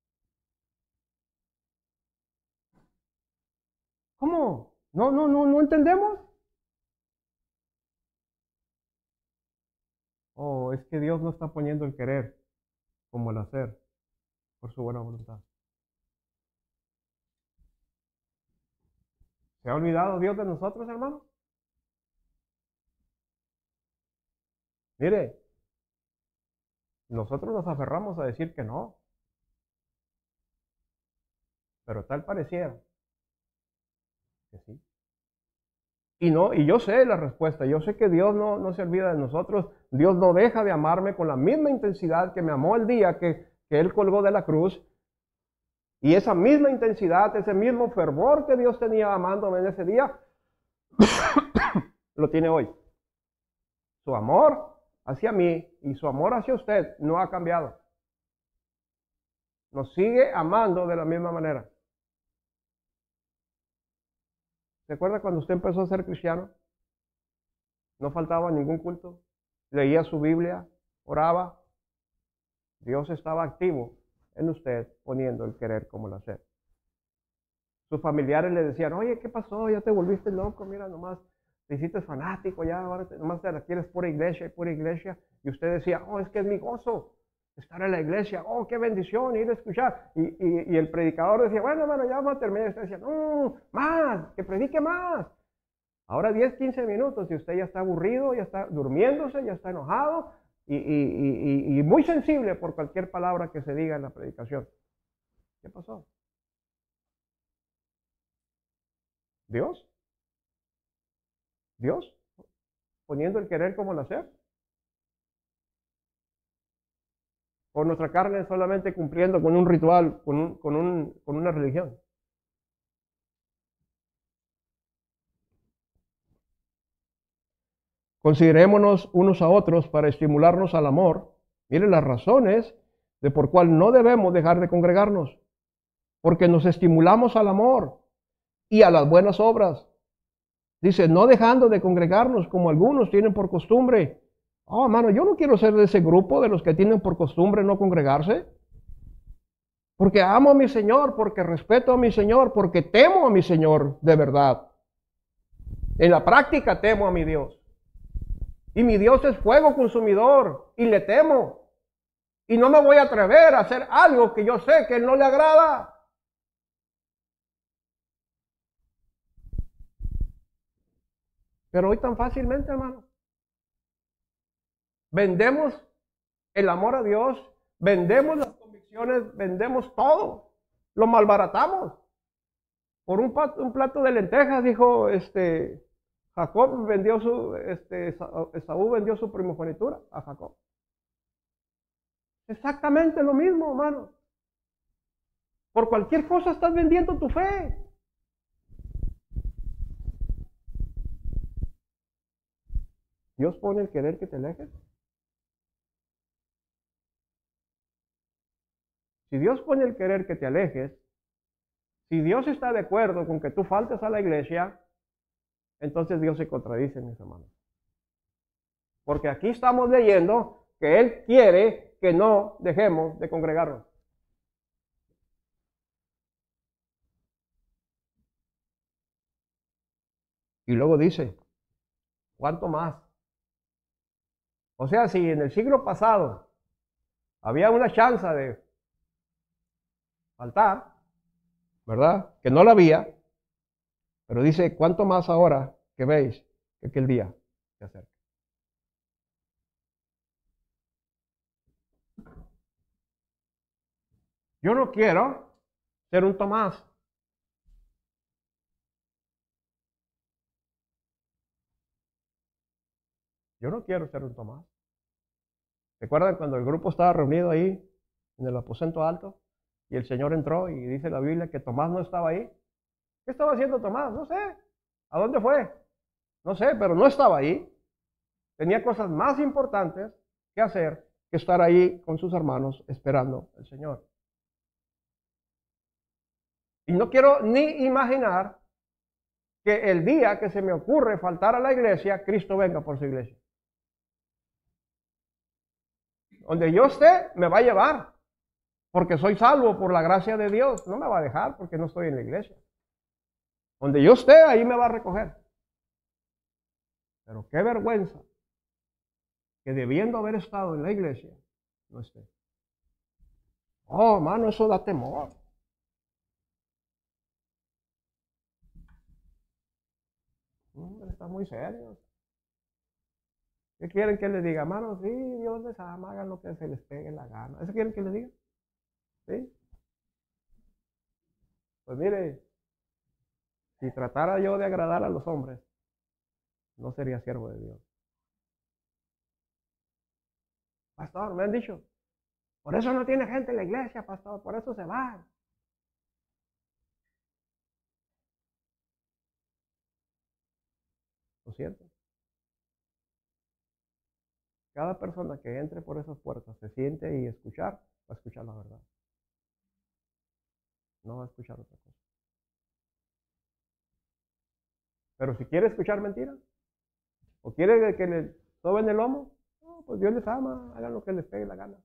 ¿Cómo? ¿No, no, no, no entendemos? ¿O es que Dios no está poniendo el querer como el hacer por su buena voluntad? ¿Se ha olvidado Dios de nosotros, hermano? Mire, nosotros nos aferramos a decir que no, pero tal pareciera que sí. Y no, y yo sé la respuesta, yo sé que Dios no, no se olvida de nosotros, Dios no deja de amarme con la misma intensidad que me amó el día que, que Él colgó de la cruz, y esa misma intensidad, ese mismo fervor que Dios tenía amándome en ese día, lo tiene hoy. Su amor hacia mí y su amor hacia usted no ha cambiado. Nos sigue amando de la misma manera. ¿Se acuerda cuando usted empezó a ser cristiano? No faltaba ningún culto. Leía su Biblia, oraba. Dios estaba activo en usted, poniendo el querer como el hacer. Sus familiares le decían, oye, ¿qué pasó? Ya te volviste loco, mira, nomás te hiciste fanático, ya ahora te, nomás te la quieres pura iglesia y pura iglesia. Y usted decía, oh, es que es mi gozo estar en la iglesia, oh, qué bendición ir a escuchar. Y, y, y el predicador decía, bueno, hermano, ya vamos a terminar. Y usted decía, no, más, que predique más. Ahora diez, quince minutos y usted ya está aburrido, ya está durmiéndose, ya está enojado y, y, y, y muy sensible por cualquier palabra que se diga en la predicación. ¿Qué pasó? ¿Dios? ¿Dios? ¿Poniendo el querer como el hacer? ¿O nuestra carne solamente cumpliendo con un ritual, con, un, con, un, con una religión? Considerémonos unos a otros para estimularnos al amor. Miren las razones de por cual no debemos dejar de congregarnos. Porque nos estimulamos al amor y a las buenas obras. Dice, no dejando de congregarnos como algunos tienen por costumbre. Oh, hermano, yo no quiero ser de ese grupo de los que tienen por costumbre no congregarse. Porque amo a mi Señor, porque respeto a mi Señor, porque temo a mi Señor de verdad. En la práctica temo a mi Dios. Y mi Dios es fuego consumidor y le temo. Y no me voy a atrever a hacer algo que yo sé que no le agrada. Pero hoy tan fácilmente, hermano, vendemos el amor a Dios, vendemos las convicciones, vendemos todo, lo malbaratamos. Por un plato, un plato de lentejas, dijo este Jacob vendió su, este Esaú vendió su primogenitura a Jacob. Exactamente lo mismo, hermano. Por cualquier cosa estás vendiendo tu fe. Dios pone el querer que te alejes. Si Dios pone el querer que te alejes, si Dios está de acuerdo con que tú faltes a la iglesia, entonces Dios se contradice en esa mano. Porque aquí estamos leyendo que Él quiere que no dejemos de congregarnos. Y luego dice, ¿cuánto más? O sea, si en el siglo pasado había una chance de faltar, ¿verdad? Que no la había, pero dice, ¿cuánto más ahora que veis que aquel día se acerca? Yo no quiero ser un Tomás. Yo no quiero ser un Tomás. ¿Recuerdan cuando el grupo estaba reunido ahí en el aposento alto y el Señor entró y dice la Biblia que Tomás no estaba ahí? ¿Qué estaba haciendo Tomás? No sé. ¿A dónde fue? No sé, pero no estaba ahí. Tenía cosas más importantes que hacer que estar ahí con sus hermanos esperando al Señor. Y no quiero ni imaginar que el día que se me ocurre faltar a la iglesia, Cristo venga por su iglesia. Donde yo esté, me va a llevar, porque soy salvo por la gracia de Dios. No me va a dejar porque no estoy en la iglesia. Donde yo esté, ahí me va a recoger. Pero qué vergüenza que debiendo haber estado en la iglesia, no esté. Oh, hermano, eso da temor. Hombre, está muy serio. ¿Qué quieren que les diga? Hermano, sí, Dios les ama, hagan lo que se les pegue la gana. ¿Eso quieren que les diga? ¿Sí? Pues mire, si tratara yo de agradar a los hombres, no sería siervo de Dios. Pastor, me han dicho, por eso no tiene gente en la iglesia, pastor, por eso se va. Lo siento. Cada persona que entre por esas puertas, se siente y escuchar, va a escuchar la verdad. No va a escuchar otra cosa. Pero si quiere escuchar mentiras, o quiere que le soben el lomo, no, pues Dios les ama, hagan lo que les pegue la gana.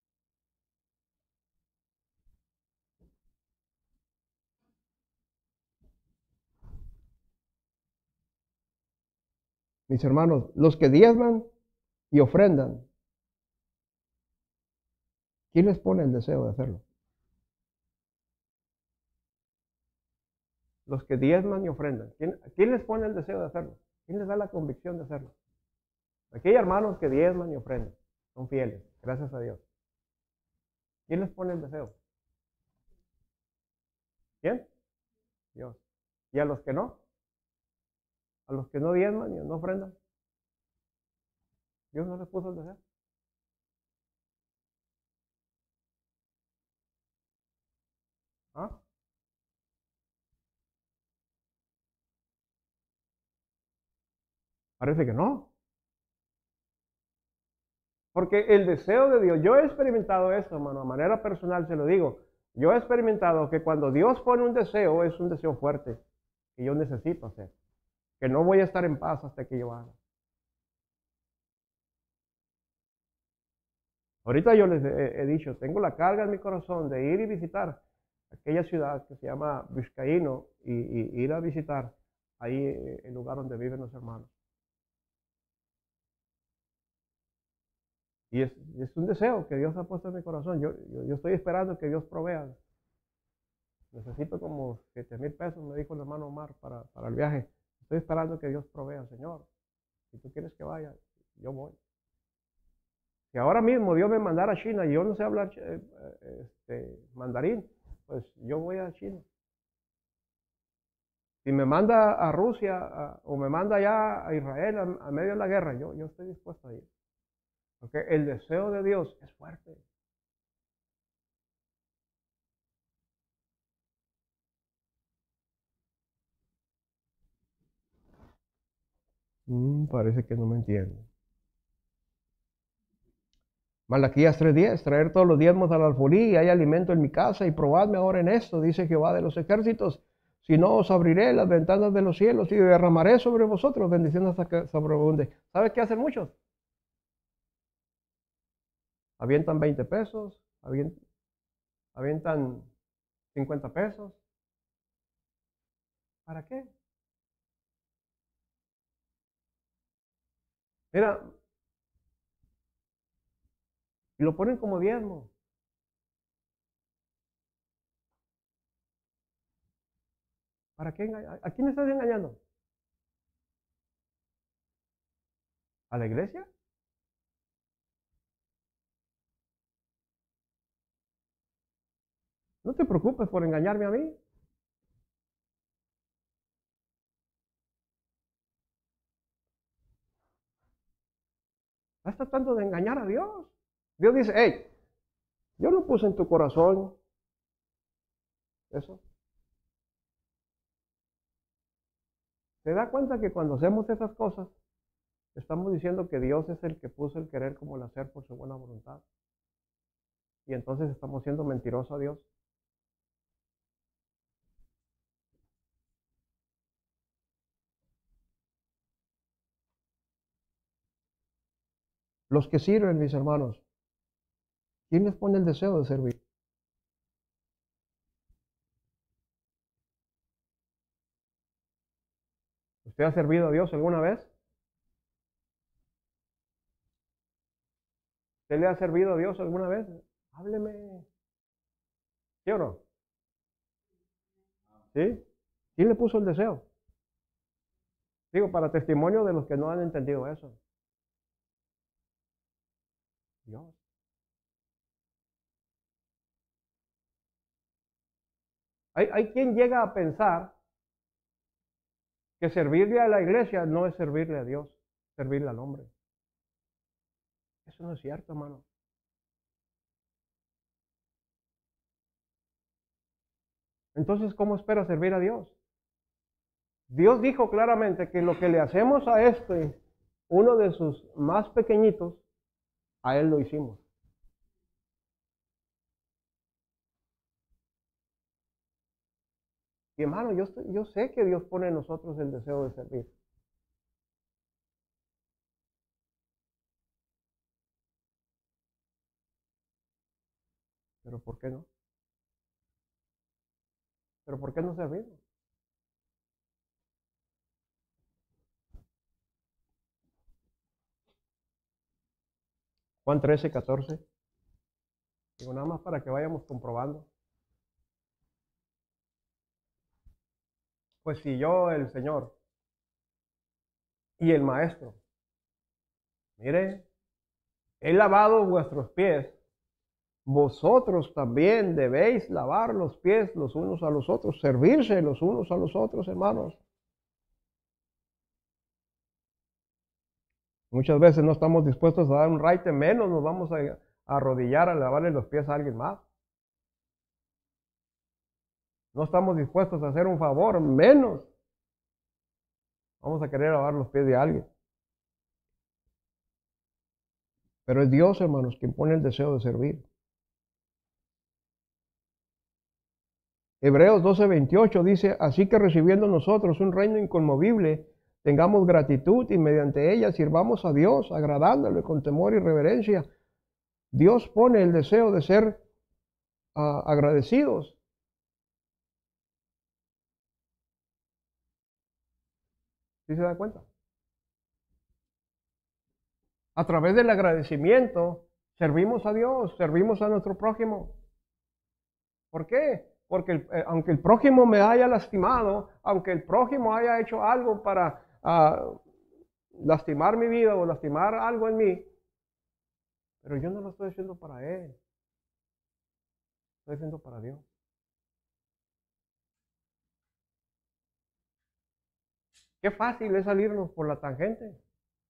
Mis hermanos, los que diezman y ofrendan, ¿quién les pone el deseo de hacerlo? Los que diezman y ofrendan, ¿quién, ¿quién les pone el deseo de hacerlo? ¿Quién les da la convicción de hacerlo? Aquí hay hermanos que diezman y ofrendan, son fieles, gracias a Dios. ¿Quién les pone el deseo? ¿Quién? Dios. ¿Y a los que no? A los que no diezman y no ofrendan, Dios no les puso el deseo. ¿Ah? Parece que no. Porque el deseo de Dios, yo he experimentado esto, hermano, a manera personal se lo digo. Yo he experimentado que cuando Dios pone un deseo, es un deseo fuerte, que yo necesito hacer. Que no voy a estar en paz hasta que yo haga. Ahorita yo les he, he dicho, tengo la carga en mi corazón de ir y visitar aquella ciudad que se llama Vizcaíno y, y ir a visitar ahí el lugar donde viven los hermanos. Y es, es un deseo que Dios ha puesto en mi corazón. Yo, yo, yo estoy esperando que Dios provea. Necesito como siete mil pesos, me dijo el hermano Omar, para, para el viaje. Estoy esperando que Dios provea, Señor. Si tú quieres que vaya, yo voy. Si ahora mismo Dios me mandara a China y yo no sé hablar eh, este, mandarín, pues yo voy a China. Si me manda a Rusia a, o me manda allá a Israel a, a medio de la guerra, yo, yo estoy dispuesto a ir. Porque el deseo de Dios es fuerte. Mm, parece que no me entienden. Malaquías tres diez, traer todos los diezmos al alfolí, y hay alimento en mi casa, y probadme ahora en esto, dice Jehová de los ejércitos, si no os abriré las ventanas de los cielos y derramaré sobre vosotros bendiciones hasta que sobreabunde. ¿Sabe qué hacen muchos? Avientan veinte pesos, avientan, avientan cincuenta pesos. ¿Para qué? Mira, y lo ponen como diezmo. ¿Para qué engañar? ¿A quién estás engañando? ¿A la iglesia? No te preocupes por engañarme a mí. Estás tratando de engañar a Dios. Dios dice, hey, yo no puse en tu corazón eso. ¿Se da cuenta que cuando hacemos esas cosas, estamos diciendo que Dios es el que puso el querer como el hacer por su buena voluntad? Y entonces estamos siendo mentirosos a Dios. Los que sirven, mis hermanos, ¿quién les pone el deseo de servir? ¿Usted ha servido a Dios alguna vez? ¿Usted le ha servido a Dios alguna vez? Hábleme. ¿Sí o no? ¿Sí? ¿Quién le puso el deseo? Digo, para testimonio de los que no han entendido eso. Dios. Hay, hay quien llega a pensar que servirle a la iglesia no es servirle a Dios, servirle al hombre. Eso no es cierto, hermano. Entonces, ¿cómo espera servir a Dios? Dios dijo claramente que lo que le hacemos a este, uno de sus más pequeñitos, a Él lo hicimos. Y hermano, yo, estoy, yo sé que Dios pone en nosotros el deseo de servir. Pero ¿por qué no? ¿Pero por qué no servimos? Juan trece, catorce. Digo, nada más para que vayamos comprobando. Pues si yo, el Señor, y el Maestro, mire, he lavado vuestros pies, vosotros también debéis lavar los pies los unos a los otros, servirse los unos a los otros, hermanos. Muchas veces no estamos dispuestos a dar un raite, menos nos vamos a, a arrodillar a lavarle los pies a alguien más. No estamos dispuestos a hacer un favor, menos vamos a querer lavar los pies de alguien. Pero es Dios, hermanos, quien pone el deseo de servir. Hebreos doce, veintiocho dice, así que recibiendo nosotros un reino inconmovible, tengamos gratitud y mediante ella sirvamos a Dios, agradándole con temor y reverencia. Dios pone el deseo de ser uh, agradecidos. ¿Sí se da cuenta? A través del agradecimiento servimos a Dios, servimos a nuestro prójimo. ¿Por qué? Porque el, eh, aunque el prójimo me haya lastimado, aunque el prójimo haya hecho algo para uh, lastimar mi vida o lastimar algo en mí, pero yo no lo estoy haciendo para él, estoy haciendo para Dios. Qué fácil es salirnos por la tangente.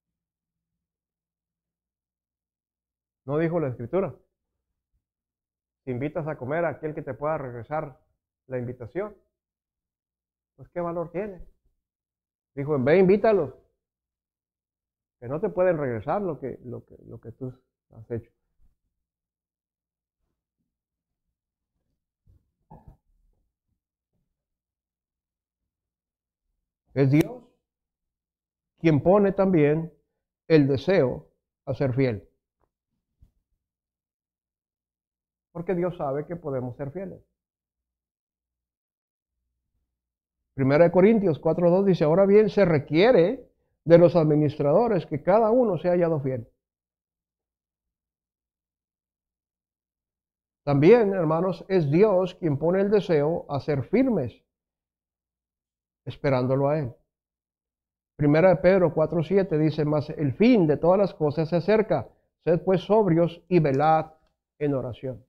¿No dijo la Escritura? Si invitas a comer a aquel que te pueda regresar la invitación, pues ¿qué valor tiene? Dijo, en vez invítalos, que no te pueden regresar lo que, lo que, lo que tú has hecho. Es Dios quien pone también el deseo a ser fiel. Porque Dios sabe que podemos ser fieles. Primera de Corintios cuatro dos dice, ahora bien, se requiere de los administradores que cada uno sea hallado fiel. También, hermanos, es Dios quien pone el deseo a ser firmes, esperándolo a Él. Primera de Pedro cuatro siete dice, mas el fin de todas las cosas se acerca, sed pues sobrios y velad en oración.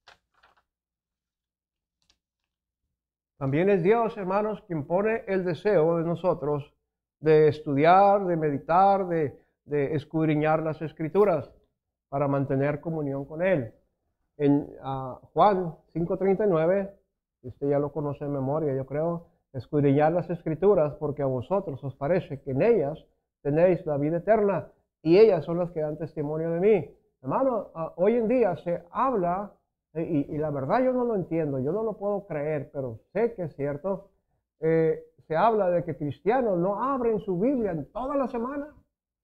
También es Dios, hermanos, quien pone el deseo de nosotros de estudiar, de meditar, de, de escudriñar las Escrituras para mantener comunión con Él. En uh, Juan cinco treinta y nueve, usted ya lo conoce en memoria, yo creo, escudriñad las Escrituras, porque a vosotros os parece que en ellas tenéis la vida eterna, y ellas son las que dan testimonio de mí. Hermano, uh, hoy en día se habla, eh, y, y la verdad yo no lo entiendo, yo no lo puedo creer, pero sé que es cierto, eh, se habla de que cristianos no abren su Biblia en toda la semana.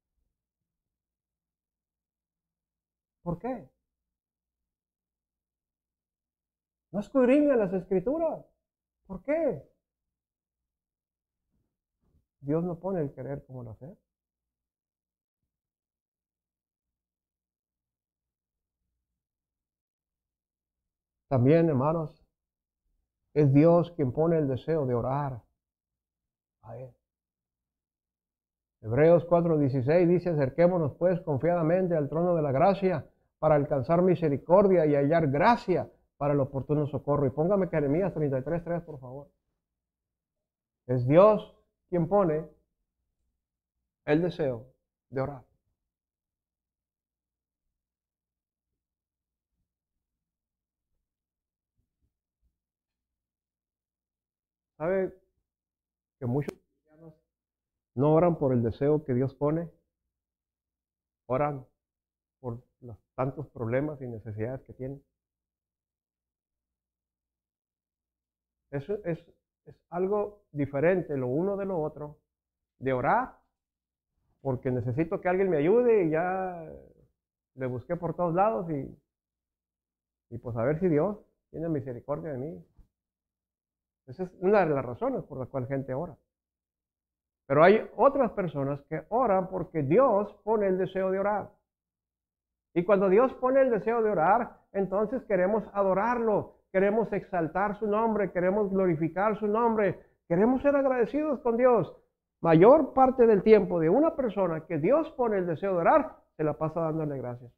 ¿Por qué? No escudriñan las Escrituras. ¿Por qué? Dios no pone el querer como el hacer. También, hermanos, es Dios quien pone el deseo de orar a Él. Hebreos cuatro dieciséis dice, acerquémonos pues confiadamente al trono de la gracia para alcanzar misericordia y hallar gracia para el oportuno socorro. Y póngame Jeremías treinta y tres tres, por favor. Es Dios quien pone el deseo de orar. ¿Sabe que muchos cristianos no oran por el deseo que Dios pone? Oran por los tantos problemas y necesidades que tienen. Eso es, es algo diferente lo uno de lo otro, de orar porque necesito que alguien me ayude y ya le busqué por todos lados y, y pues a ver si Dios tiene misericordia de mí. Esa es una de las razones por las cuales gente ora. Pero hay otras personas que oran porque Dios pone el deseo de orar. Y cuando Dios pone el deseo de orar, entonces queremos adorarlo, queremos exaltar su nombre, queremos glorificar su nombre, queremos ser agradecidos con Dios. Mayor parte del tiempo de una persona que Dios pone el deseo de orar, se la pasa dándole gracias.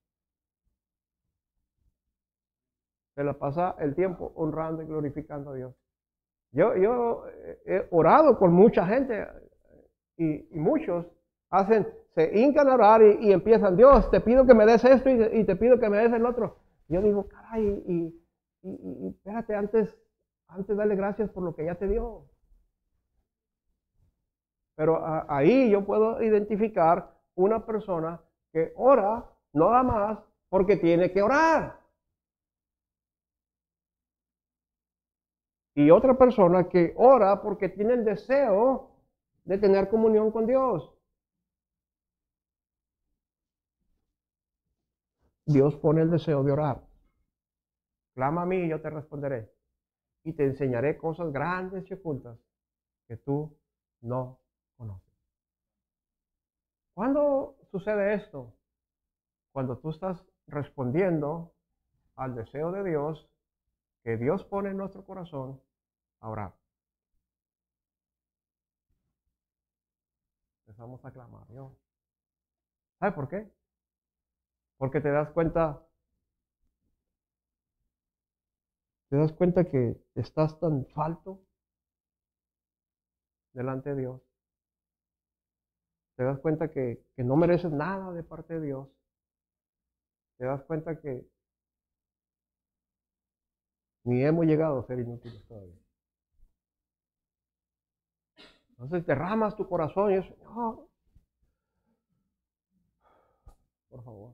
Se la pasa el tiempo honrando y glorificando a Dios. Yo, yo he orado con mucha gente y, y muchos hacen, se hincan a orar y, y empiezan, Dios, te pido que me des esto y, y te pido que me des el otro. Yo digo, caray, y, y, y espérate, antes, antes dale gracias por lo que ya te dio. Pero a, ahí yo puedo identificar una persona que ora nada más porque tiene que orar. Y otra persona que ora porque tiene el deseo de tener comunión con Dios. Dios pone el deseo de orar. Clama a mí y yo te responderé. Y te enseñaré cosas grandes y ocultas que tú no conoces. ¿Cuándo sucede esto? Cuando tú estás respondiendo al deseo de Dios que Dios pone en nuestro corazón a orar. Empezamos a clamar. Dios. ¿Sabe por qué? Porque te das cuenta, te das cuenta que estás tan falto delante de Dios. Te das cuenta que, que no mereces nada de parte de Dios. Te das cuenta que ni hemos llegado a ser inútiles todavía. Entonces derramas tu corazón y es, Señor, por favor.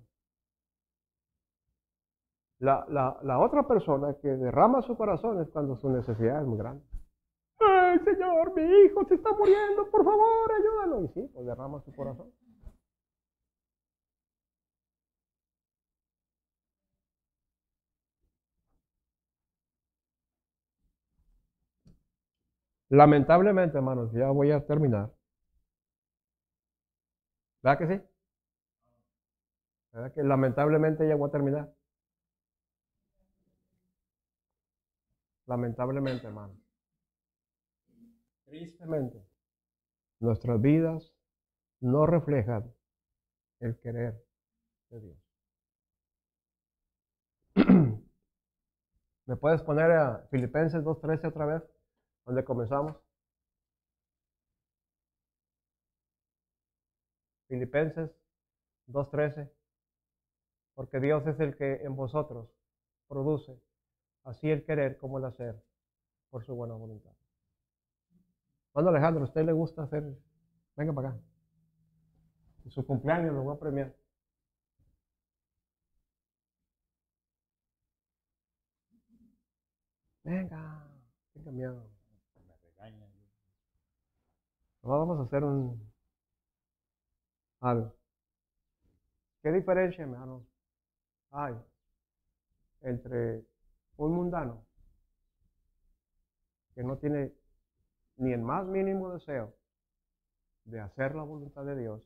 La, la, la otra persona que derrama su corazón es cuando su necesidad es muy grande. ¡Ay, Señor, mi hijo se está muriendo, por favor, ayúdalo! Y sí, pues derrama su corazón. Lamentablemente, hermanos, ya voy a terminar. ¿Verdad que sí? ¿Verdad que lamentablemente ya voy a terminar? Lamentablemente, hermanos. Tristemente, nuestras vidas no reflejan el querer de Dios. ¿Me puedes poner a Filipenses dos trece otra vez? Donde comenzamos. Filipenses dos trece. Porque Dios es el que en vosotros produce así el querer como el hacer por su buena voluntad. ¿Cuándo, Alejandro, a usted le gusta hacer? Venga para acá. En su cumpleaños lo voy a premiar. Venga, tenga miedo.
Me regañan.
Vamos a hacer un algo. ¿Qué diferencia, hermano, hay entre un mundano que no tiene ni el más mínimo deseo de hacer la voluntad de Dios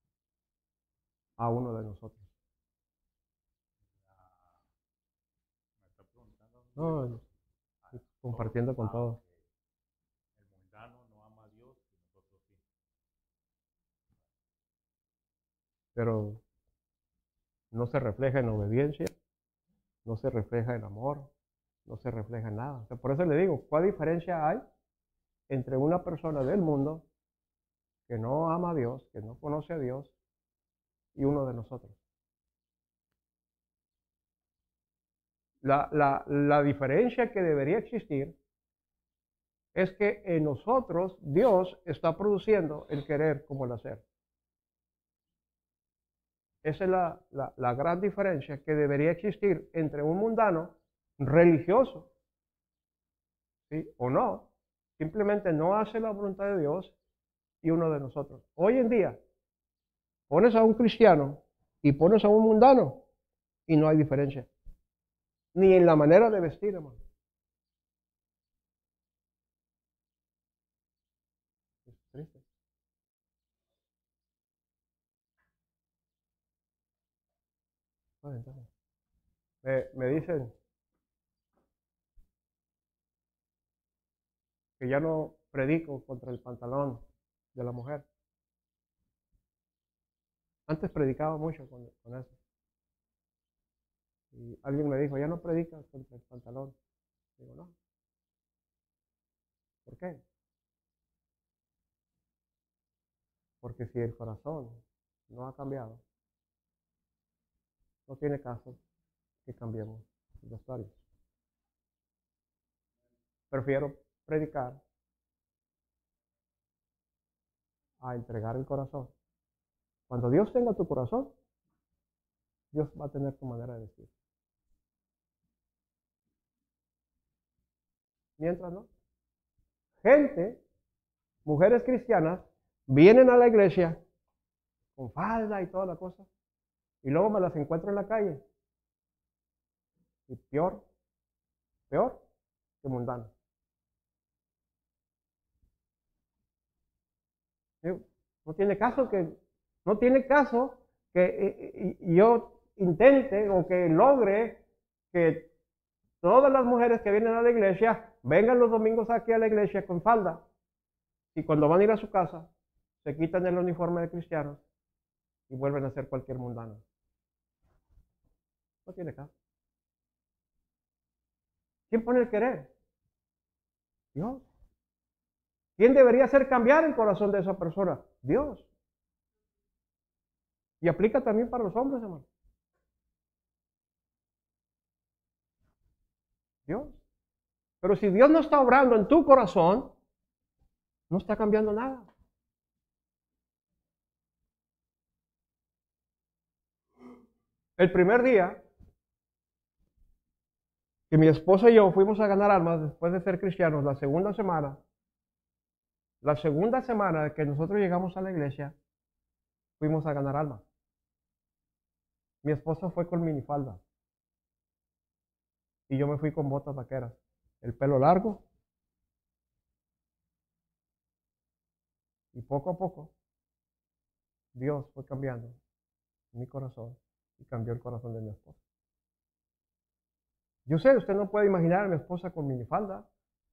a uno de nosotros?
Me está preguntando.
No, estoy compartiendo con todos.
El mundano no ama a Dios y nosotros sí.
Pero no se refleja en obediencia, no se refleja en amor, no se refleja en nada. O sea, por eso le digo, ¿cuál diferencia hay entre una persona del mundo que no ama a Dios, que no conoce a Dios, y uno de nosotros? La, la, la diferencia que debería existir es que en nosotros Dios está produciendo el querer como el hacer. Esa es la, la, la gran diferencia que debería existir entre un mundano religioso, ¿sí? O no, simplemente no hace la voluntad de Dios, y uno de nosotros. Hoy en día, pones a un cristiano y pones a un mundano y no hay diferencia. Ni en la manera de vestir, hermano. Es triste. Bueno, entonces, me, me dicen que ya no predico contra el pantalón de la mujer. Antes predicaba mucho con, con eso. Y alguien me dijo, ya no predicas contra el pantalón. Digo, no. ¿Por qué? Porque si el corazón no ha cambiado, no tiene caso que cambiemos los vestuarios. Prefiero predicar a entregar el corazón. Cuando Dios tenga tu corazón, Dios va a tener tu manera de vestir. Mientras no. Gente, mujeres cristianas, vienen a la iglesia con falda y toda la cosa, y luego me las encuentro en la calle. Y peor, peor que mundano. No tiene caso que, no tiene caso que yo intente o que logre que todas las mujeres que vienen a la iglesia vengan los domingos aquí a la iglesia con falda, y cuando van a ir a su casa se quitan el uniforme de cristianos y vuelven a ser cualquier mundano. No tiene caso. ¿Quién pone el querer? Dios. ¿Quién debería hacer cambiar el corazón de esa persona? Dios. Y aplica también para los hombres, hermano. Dios. Pero si Dios no está obrando en tu corazón, no está cambiando nada. El primer día que mi esposa y yo fuimos a ganar almas después de ser cristianos, la segunda semana, la segunda semana que nosotros llegamos a la iglesia, fuimos a ganar almas. Mi esposa fue con minifalda y yo me fui con botas vaqueras, el pelo largo, y poco a poco Dios fue cambiando mi corazón y cambió el corazón de mi esposa. Yo sé, usted no puede imaginar a mi esposa con minifalda.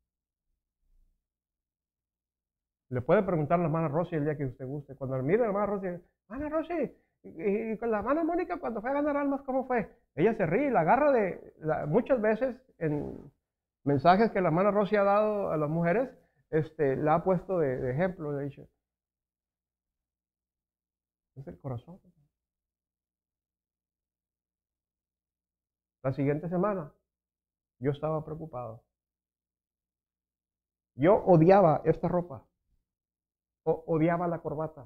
Le puede preguntar a la hermana Rosy el día que usted guste. Cuando le mire a la hermana Rosy, hermana Rosy, y, y con la hermana Mónica cuando fue a ganar almas, ¿cómo fue? Ella se ríe, la agarra de, la, muchas veces en mensajes que la hermana Rosy ha dado a las mujeres, este, la ha puesto de, de ejemplo, le dice, es el corazón. La siguiente semana, yo estaba preocupado. Yo odiaba esta ropa. o, odiaba la corbata.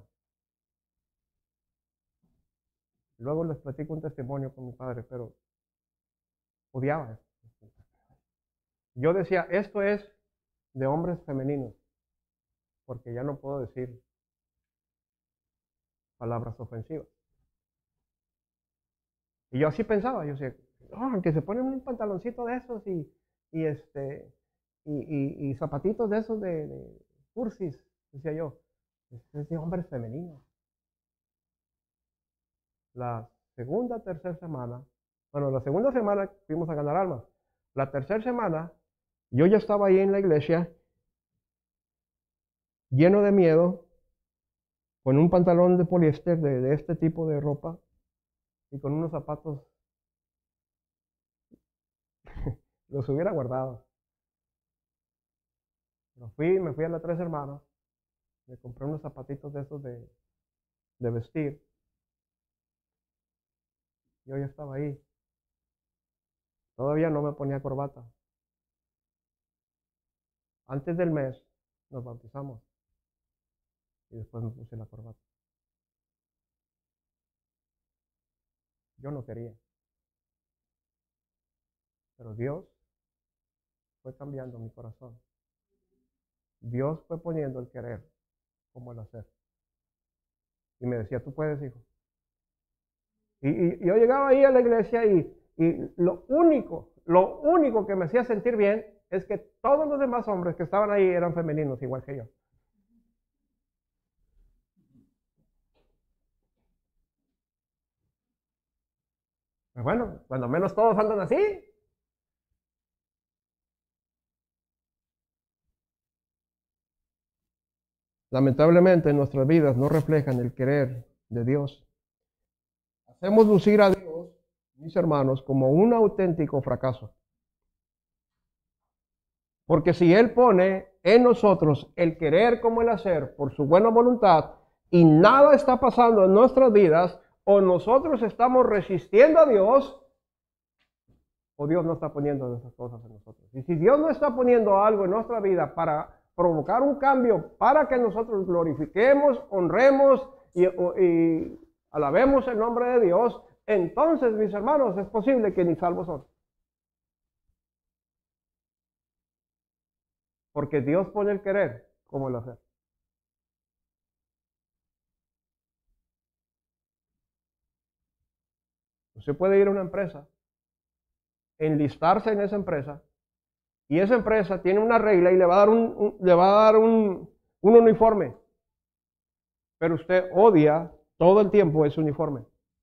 Luego les platico un testimonio con mi padre, pero odiaba eso. Yo decía, esto es de hombres femeninos, porque ya no puedo decir palabras ofensivas. Y yo así pensaba, yo decía, oh, que se ponen un pantaloncito de esos y, y este y, y, y zapatitos de esos de, de cursis, decía yo, es de hombres femeninos. La segunda, tercera semana, bueno, la segunda semana fuimos a ganar almas. La tercera semana, yo ya estaba ahí en la iglesia, lleno de miedo, con un pantalón de poliéster de, de este tipo de ropa y con unos zapatos. Los hubiera guardado. Pero fui, me fui a las tres hermanas, me compré unos zapatitos de esos de, de vestir. Yo ya estaba ahí. Todavía no me ponía corbata. Antes del mes nos bautizamos y después me puse la corbata. Yo no quería. Pero Dios fue cambiando mi corazón. Dios fue poniendo el querer como el hacer. Y me decía, tú puedes, hijo. Y, y, y yo llegaba ahí a la iglesia y, y lo único, lo único que me hacía sentir bien es que todos los demás hombres que estaban ahí eran femeninos, igual que yo. Pues bueno, cuando menos todos andan así. Lamentablemente nuestras vidas no reflejan el querer de Dios. Hacemos lucir a Dios, mis hermanos, como un auténtico fracaso. Porque si Él pone en nosotros el querer como el hacer por su buena voluntad y nada está pasando en nuestras vidas, o nosotros estamos resistiendo a Dios, o Dios no está poniendo esas cosas en nosotros. Y si Dios no está poniendo algo en nuestra vida para provocar un cambio, para que nosotros glorifiquemos, honremos y, y alabemos el nombre de Dios, entonces, mis hermanos, es posible que ni salvos son. Porque Dios pone el querer como el hacer. Usted puede ir a una empresa, enlistarse en esa empresa, y esa empresa tiene una regla y le va a dar un, un le va a dar un, un uniforme. Pero usted odia todo el tiempo ese uniforme.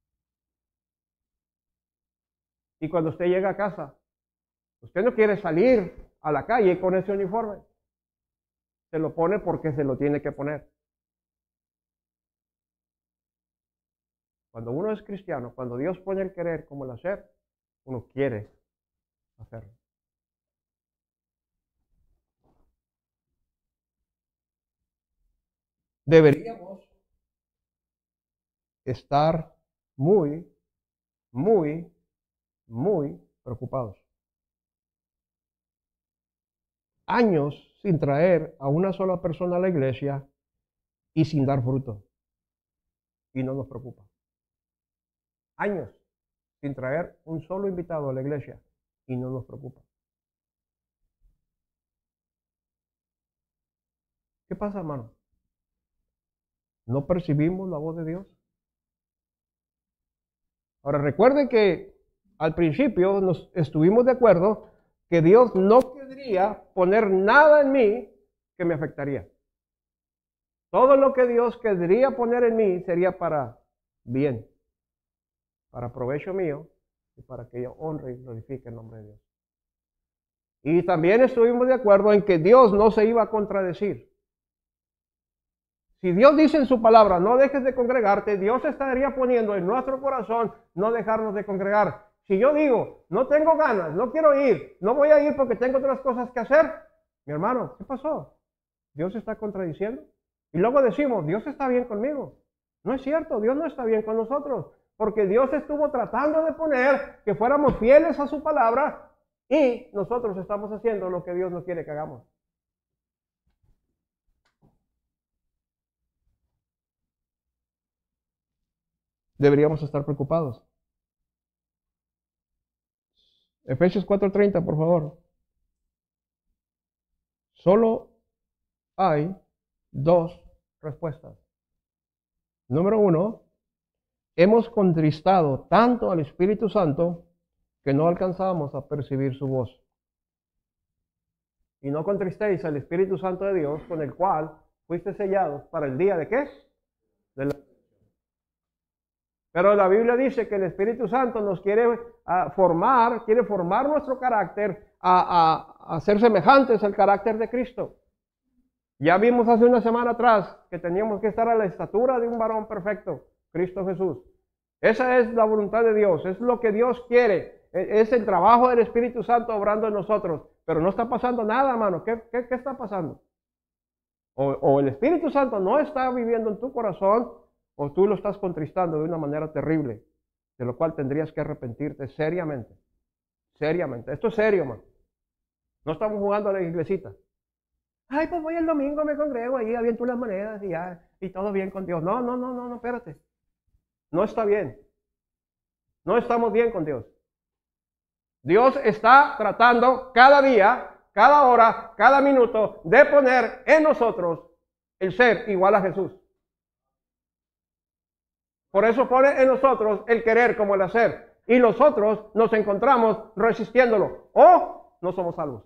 Y cuando usted llega a casa, usted no quiere salir a la calle con ese uniforme. Se lo pone porque se lo tiene que poner. Cuando uno es cristiano, cuando Dios pone el querer como el hacer, uno quiere hacerlo. Deberíamos estar muy, muy, muy preocupados. Años sin traer a una sola persona a la iglesia y sin dar fruto. Y no nos preocupa. Años sin traer un solo invitado a la iglesia y no nos preocupa. ¿Qué pasa, hermano? ¿No percibimos la voz de Dios? Ahora recuerden que al principio nos estuvimos de acuerdo que Dios no querría poner nada en mí que me afectaría. Todo lo que Dios querría poner en mí sería para bien, para provecho mío y para que yo honre y glorifique el nombre de Dios. Y también estuvimos de acuerdo en que Dios no se iba a contradecir. Si Dios dice en su palabra, no dejes de congregarte, Dios estaría poniendo en nuestro corazón no dejarnos de congregar. Si yo digo, no tengo ganas, no quiero ir, no voy a ir porque tengo otras cosas que hacer, mi hermano, ¿qué pasó? ¿Dios está contradiciendo? Y luego decimos, Dios está bien conmigo. No es cierto, Dios no está bien con nosotros, porque Dios estuvo tratando de poner que fuéramos fieles a su palabra y nosotros estamos haciendo lo que Dios no quiere que hagamos. deberíamos estar preocupados. Efesios cuatro treinta, por favor. Solo hay dos respuestas. Número uno, hemos contristado tanto al Espíritu Santo que no alcanzamos a percibir su voz. Y no contristéis al Espíritu Santo de Dios, con el cual fuiste sellados para el día de ¿qué? De la... Pero la Biblia dice que el Espíritu Santo nos quiere uh, formar, quiere formar nuestro carácter a, a, a ser semejantes al carácter de Cristo. Ya vimos hace una semana atrás que teníamos que estar a la estatura de un varón perfecto, Cristo Jesús. Esa es la voluntad de Dios, es lo que Dios quiere, es el trabajo del Espíritu Santo obrando en nosotros. Pero no está pasando nada, hermano. ¿Qué, qué, qué está pasando? O, o el Espíritu Santo no está viviendo en tu corazón, o tú lo estás contristando de una manera terrible, de lo cual tendrías que arrepentirte seriamente. Seriamente. Esto es serio, hermano. No estamos jugando a la iglesita. Ay, pues voy el domingo, me congrego, ahí aviento unas monedas y ya, y todo bien con Dios. No, no, no, no, no, espérate. No está bien. No estamos bien con Dios. Dios está tratando cada día, cada hora, cada minuto de poner en nosotros el ser igual a Jesús. Por eso pone en nosotros el querer como el hacer. Y nosotros nos encontramos resistiéndolo. O no somos salvos.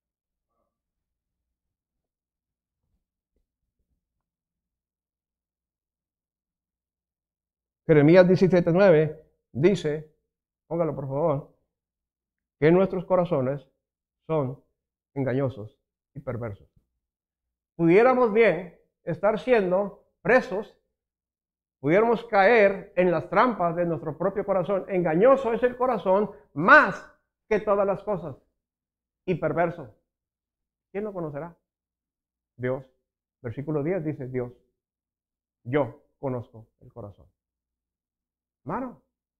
Jeremías diecisiete nueve dice, póngalo por favor, que nuestros corazones son engañosos y perversos. Pudiéramos bien estar siendo presos, pudiéramos caer en las trampas de nuestro propio corazón. Engañoso es el corazón más que todas las cosas. Y perverso. ¿Quién lo conocerá? Dios. Versículo diez dice Dios. Yo conozco el corazón. Hermano,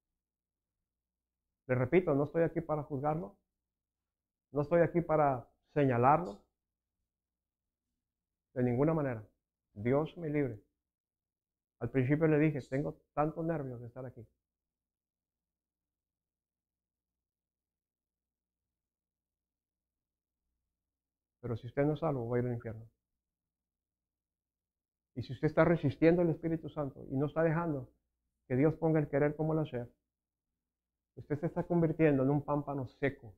le repito, no estoy aquí para juzgarlo. No estoy aquí para señalarlo. De ninguna manera. Dios me libre. Al principio le dije, tengo tantos nervios de estar aquí. Pero si usted no es salvo, va a ir al infierno. Y si usted está resistiendo al Espíritu Santo y no está dejando que Dios ponga el querer como el hacer, usted se está convirtiendo en un pámpano seco.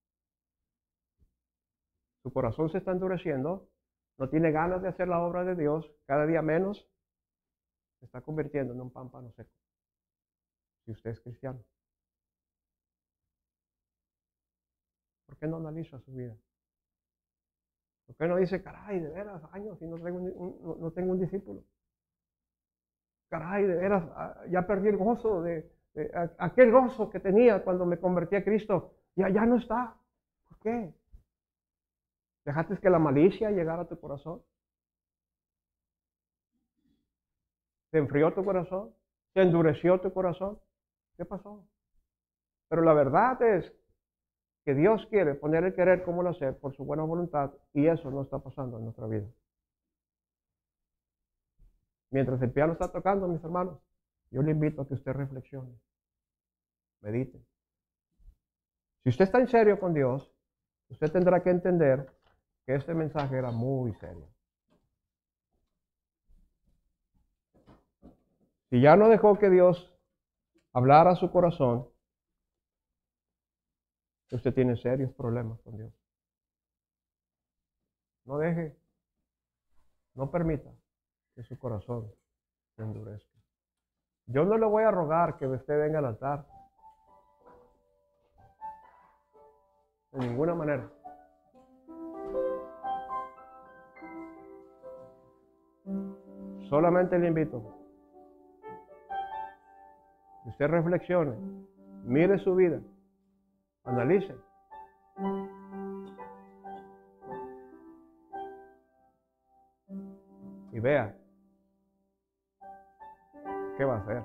Su corazón se está endureciendo, no tiene ganas de hacer la obra de Dios, cada día menos, se está convirtiendo en un pámpano seco. Si usted es cristiano. ¿Por qué no analiza su vida? ¿Por qué no dice, caray, de veras, años y no tengo un, un, no tengo un discípulo? Caray, de veras, ya perdí el gozo, de, de aquel gozo que tenía cuando me convertí a Cristo, ya, ya no está. ¿Por qué? ¿Dejaste que la malicia llegara a tu corazón? ¿Te enfrió tu corazón? ¿Te endureció tu corazón? ¿Qué pasó? Pero la verdad es que Dios quiere poner el querer como el hacer por su buena voluntad, y eso no está pasando en nuestra vida. Mientras el piano está tocando, mis hermanos, yo le invito a que usted reflexione, medite. Si usted está en serio con Dios, usted tendrá que entender que este mensaje era muy serio. Si ya no dejó que Dios hablara a su corazón, usted tiene serios problemas con Dios. No deje, no permita que su corazón se endurezca. Yo no le voy a rogar que usted venga al altar. De ninguna manera. Solamente le invito que usted reflexione, mire su vida, analice. Y vea qué va a hacer.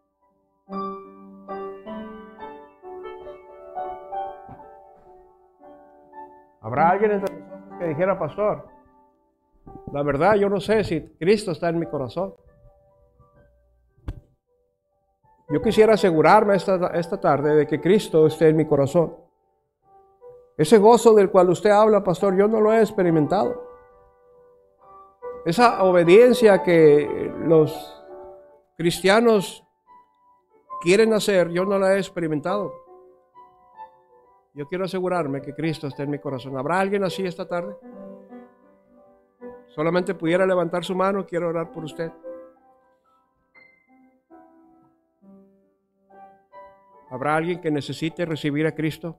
¿Habrá alguien entre nosotros que dijera, pastor, la verdad yo no sé si Cristo está en mi corazón? Yo quisiera asegurarme esta, esta tarde de que Cristo esté en mi corazón. Ese gozo del cual usted habla, pastor, yo no lo he experimentado. Esa obediencia que los cristianos quieren hacer, yo no la he experimentado. Yo quiero asegurarme que Cristo esté en mi corazón. ¿Habrá alguien así esta tarde? Solamente pudiera levantar su mano, quiero orar por usted. ¿Habrá alguien que necesite recibir a Cristo?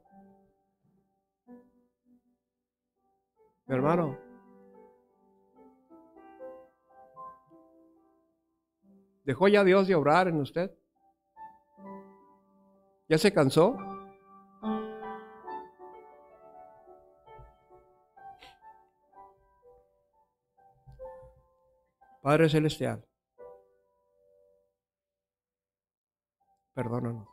Mi hermano, ¿dejó ya Dios de obrar en usted? ¿Ya se cansó? Padre Celestial, perdónanos.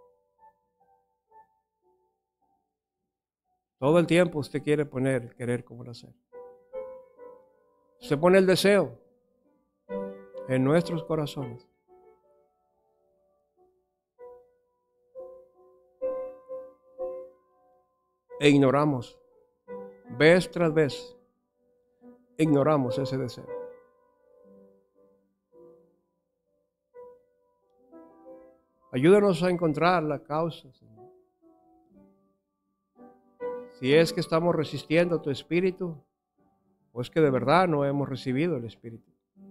Todo el tiempo usted quiere poner el querer como el hacer. Usted pone el deseo en nuestros corazones. E ignoramos, vez tras vez, ignoramos ese deseo. Ayúdanos a encontrar la causa, Señor. Si es que estamos resistiendo a tu Espíritu, o es que de verdad no hemos recibido el Espíritu.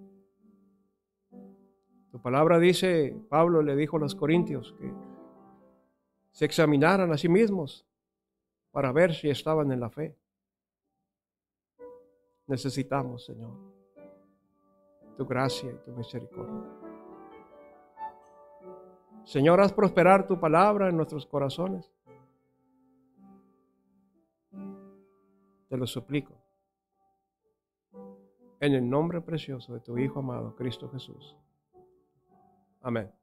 Tu palabra dice, Pablo le dijo a los corintios que se examinaran a sí mismos para ver si estaban en la fe. Necesitamos, Señor, tu gracia y tu misericordia. Señor, haz prosperar tu palabra en nuestros corazones. Te lo suplico. En el nombre precioso de tu Hijo amado, Cristo Jesús. Amén.